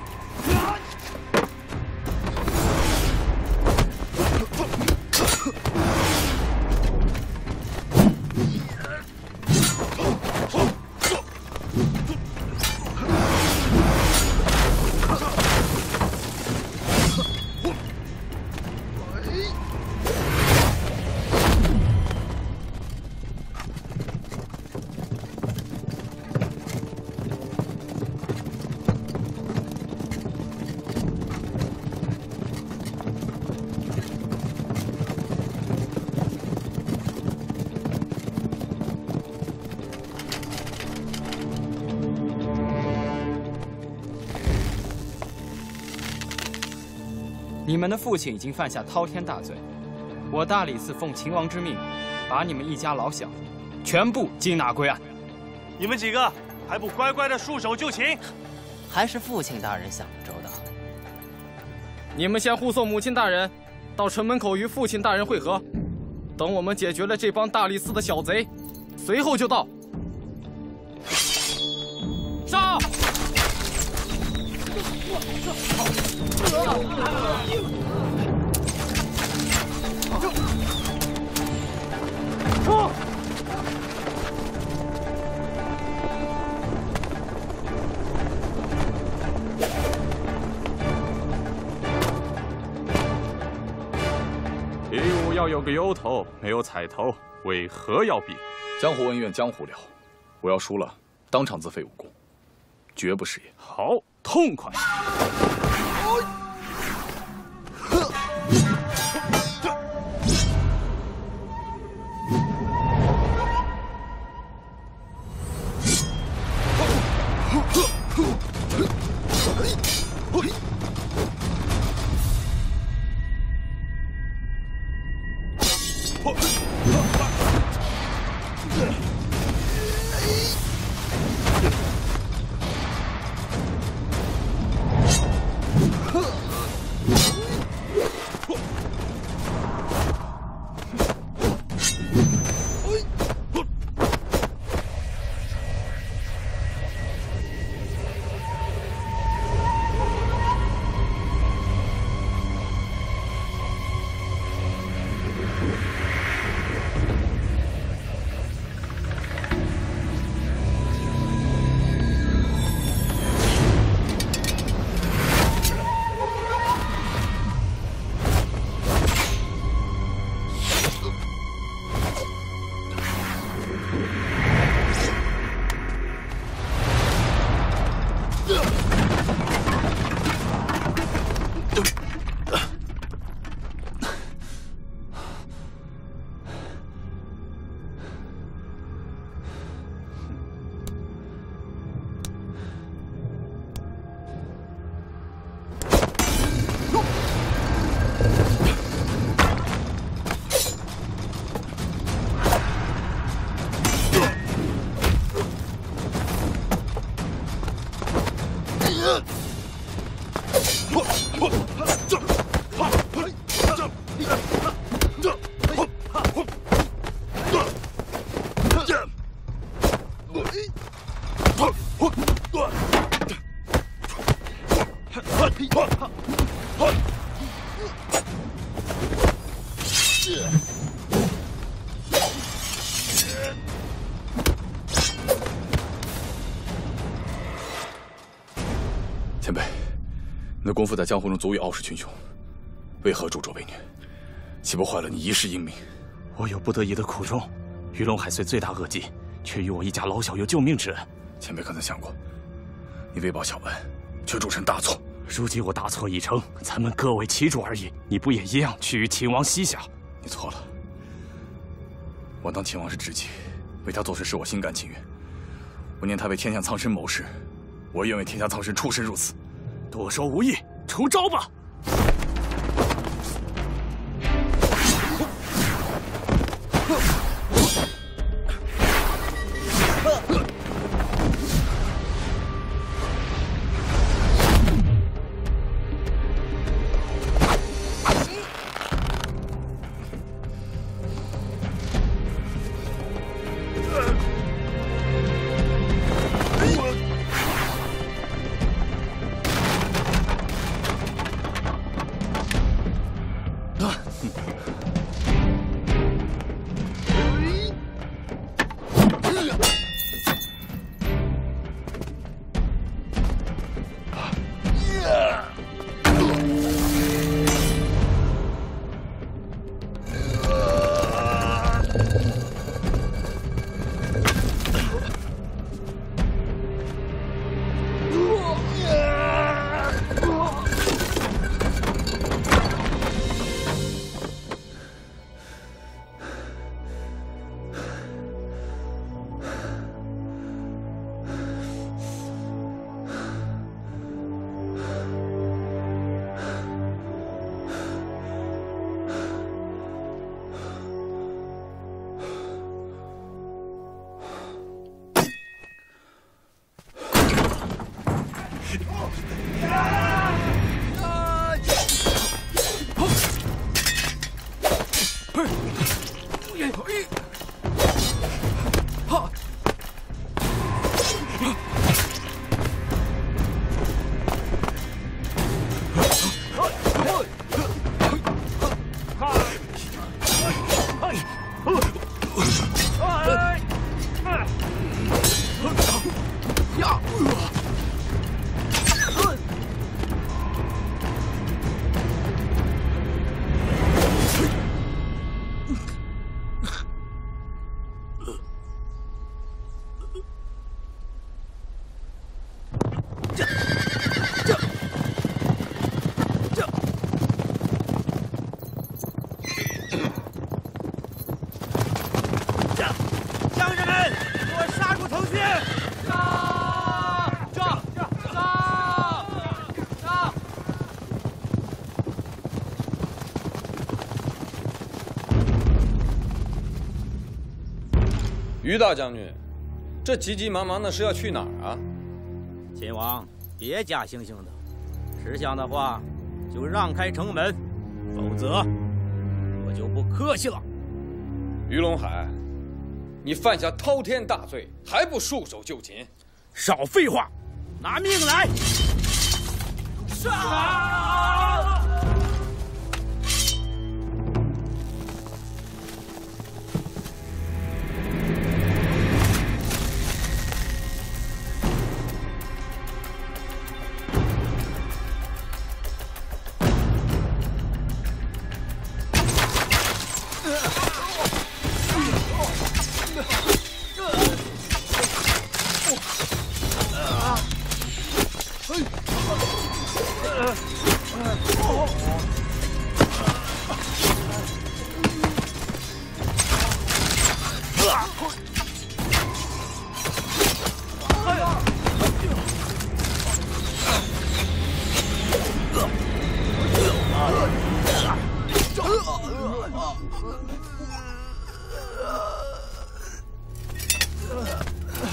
P: 你们的父亲已经犯下滔天大罪，我大理寺奉秦王之命，把你们一家老小全部缉拿归案。
A: 你们几个还不乖乖的束手就擒？
E: 还是父亲大人想的周到。
S: 你们先护送母亲大人到城门口与父亲大人会合，等我们解决了这帮大理寺的小贼，随后就到。上！
A: 冲！
V: 比武要有个由头，没有彩头，为何要比？
F: 江湖恩怨江湖了，我要输了，当场自废武功，绝不食言。
V: 好，痛快！
F: 前辈，你的功夫在江湖中足以傲视群雄，为何助纣为虐？岂不坏了你一世英名？
I: 我有不得已的苦衷，鱼龙海虽罪大恶极，却与我一家老小有救命之恩。
F: 前辈可曾想过，你为报小恩，却铸成大错？
I: 如今我大错已成，咱们各为其主而已，你不也一样去与秦王膝下？
F: 你错了。我当秦王是知己，为他做事是我心甘情愿。我念他为天下苍生谋士，我愿为天下苍生出生入死。
I: 多说无益，出招吧！
S: 于大将军，这急急忙忙的是要去哪儿啊？
I: 秦王，别假惺惺的，识相的话就让开城门，否则我就不客气了。
S: 于龙海，你犯下滔天大罪，还不束手就擒？
I: 少废话，拿命来！
C: 杀！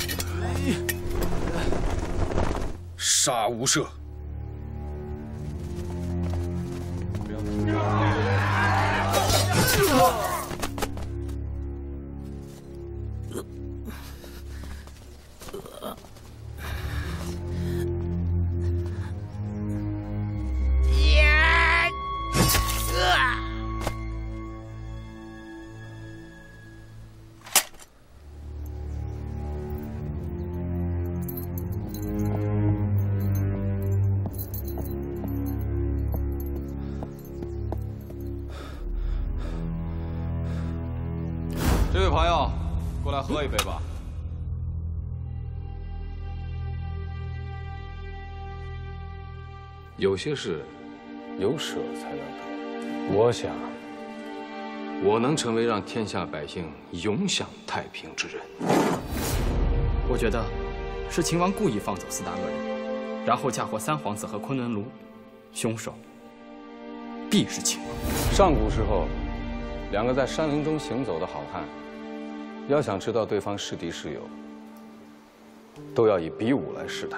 S: 杀无赦！
D: 这位朋友，过来喝一杯吧。有些事，有舍才能得。我想，我能成为让天下百姓永享太平之人。
P: 我觉得，是秦王故意放走四大恶人，然后嫁祸三皇子和昆仑奴，凶手必是秦王。
D: 上古时候，两个在山林中行走的好汉。 要想知道对方是敌是友，都要以比武来试探。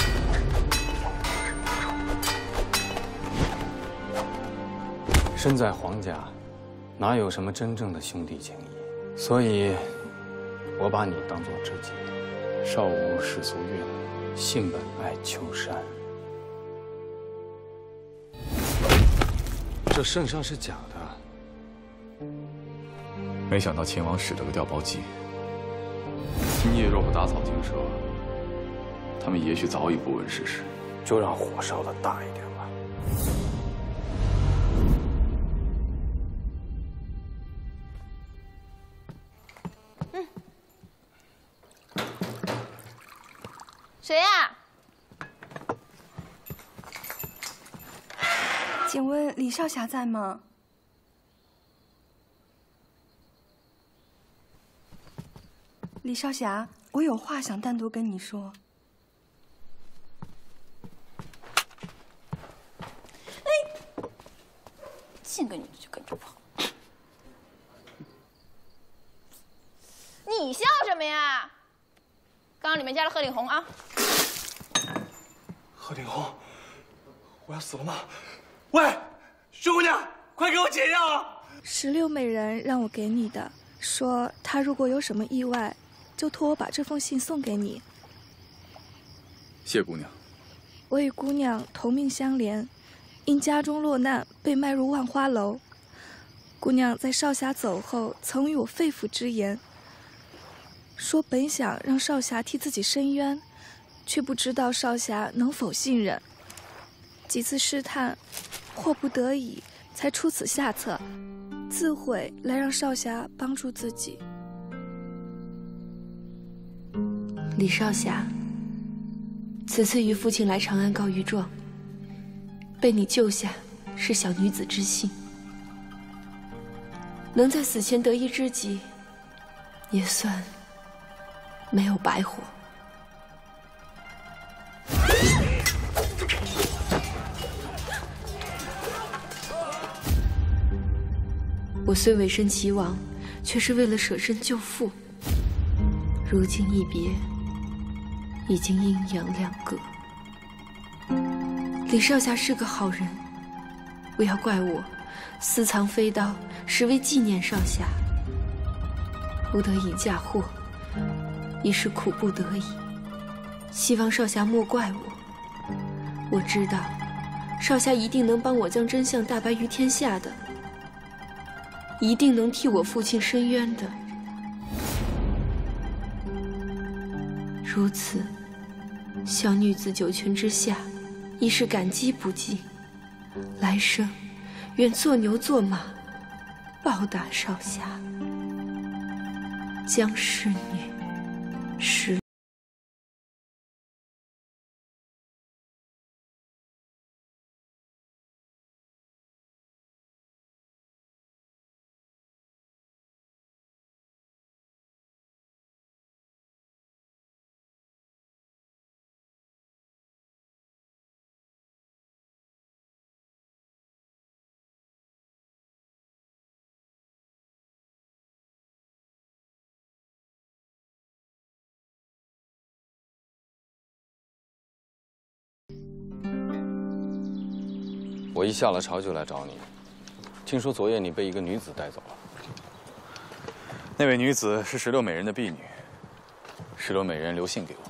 D: 身在皇家，哪有什么真正的兄弟情谊？所以，我把你当作知己。少无世俗韵，性本爱丘山。这圣上是假的。
F: 没想到秦王使了个调包计，今夜若不打草惊蛇，他们也许早已不问世事。
D: 就让火烧的大一点吧。
U: 嗯，谁呀？
L: 请问李少侠在吗？ 李少侠，我有话想单独跟你说。
U: 哎，见个女的就跟着跑，你笑什么呀？刚刚里面加了鹤顶红啊！
A: 鹤顶红，我要死了吗？喂，薛姑娘，快给我解药！
G: 石榴美人让我给你的，说她如果有什么意外。 就托我把这封信送给你。
F: 谢姑娘。
G: 我与姑娘同命相连，因家中落难被卖入万花楼。姑娘在少侠走后，曾与我肺腑之言，说本想让少侠替自己伸冤，却不知道少侠能否信任。几次试探，迫不得已才出此下策，自毁来让少侠帮助自己。
M: 李少侠，此次与父亲来长安告御状，被你救下是小女子之幸，能在死前得一知己，也算没有白活。我虽委身齐王，却是为了舍身救父。如今一别。 已经阴阳两隔。李少侠是个好人，不要怪我私藏飞刀，实为纪念少侠。不得已嫁祸，已是苦不得已。希望少侠莫怪我。我知道，少侠一定能帮我将真相大白于天下的，一定能替我父亲伸冤的。 如此，小女子九泉之下，已是感激不尽。来生，愿做牛做马，报答少侠。江氏女，是。
D: 我一下了朝就来找你， 听说昨夜你被一个女子带走了。
F: 那位女子是石榴美人的婢女，石榴美人留信给我，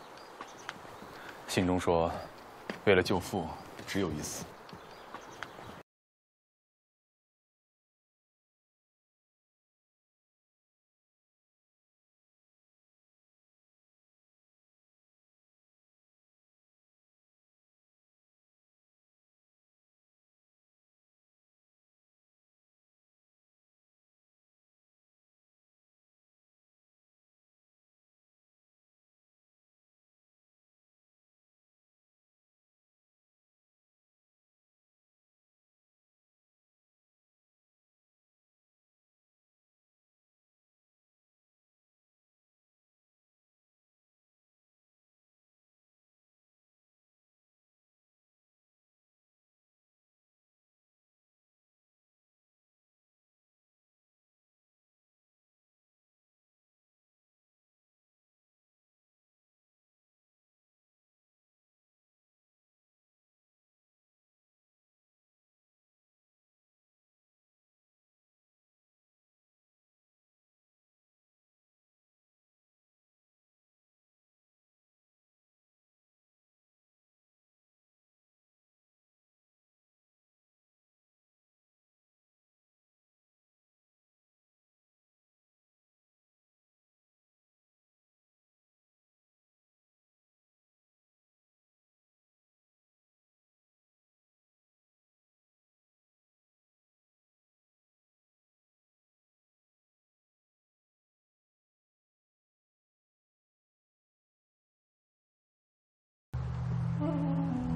F: 信中说，为了救父，只有一死。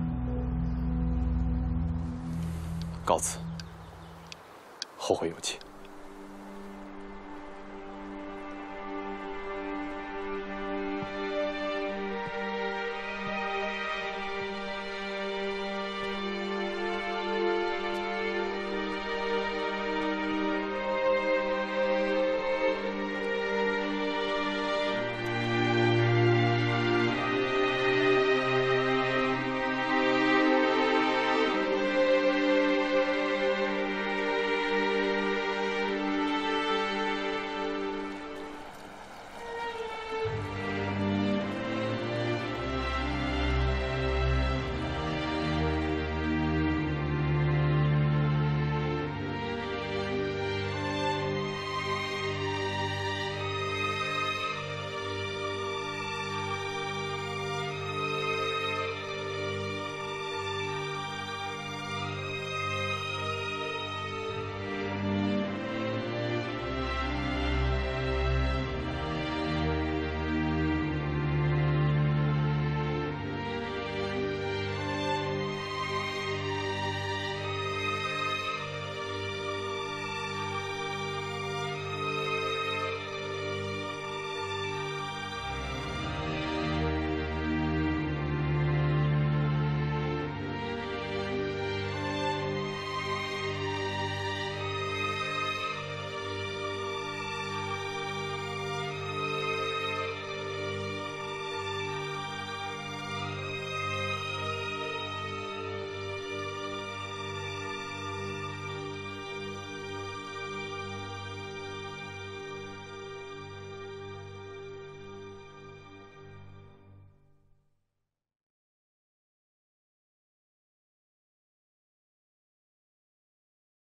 F: 告辞，后会有期。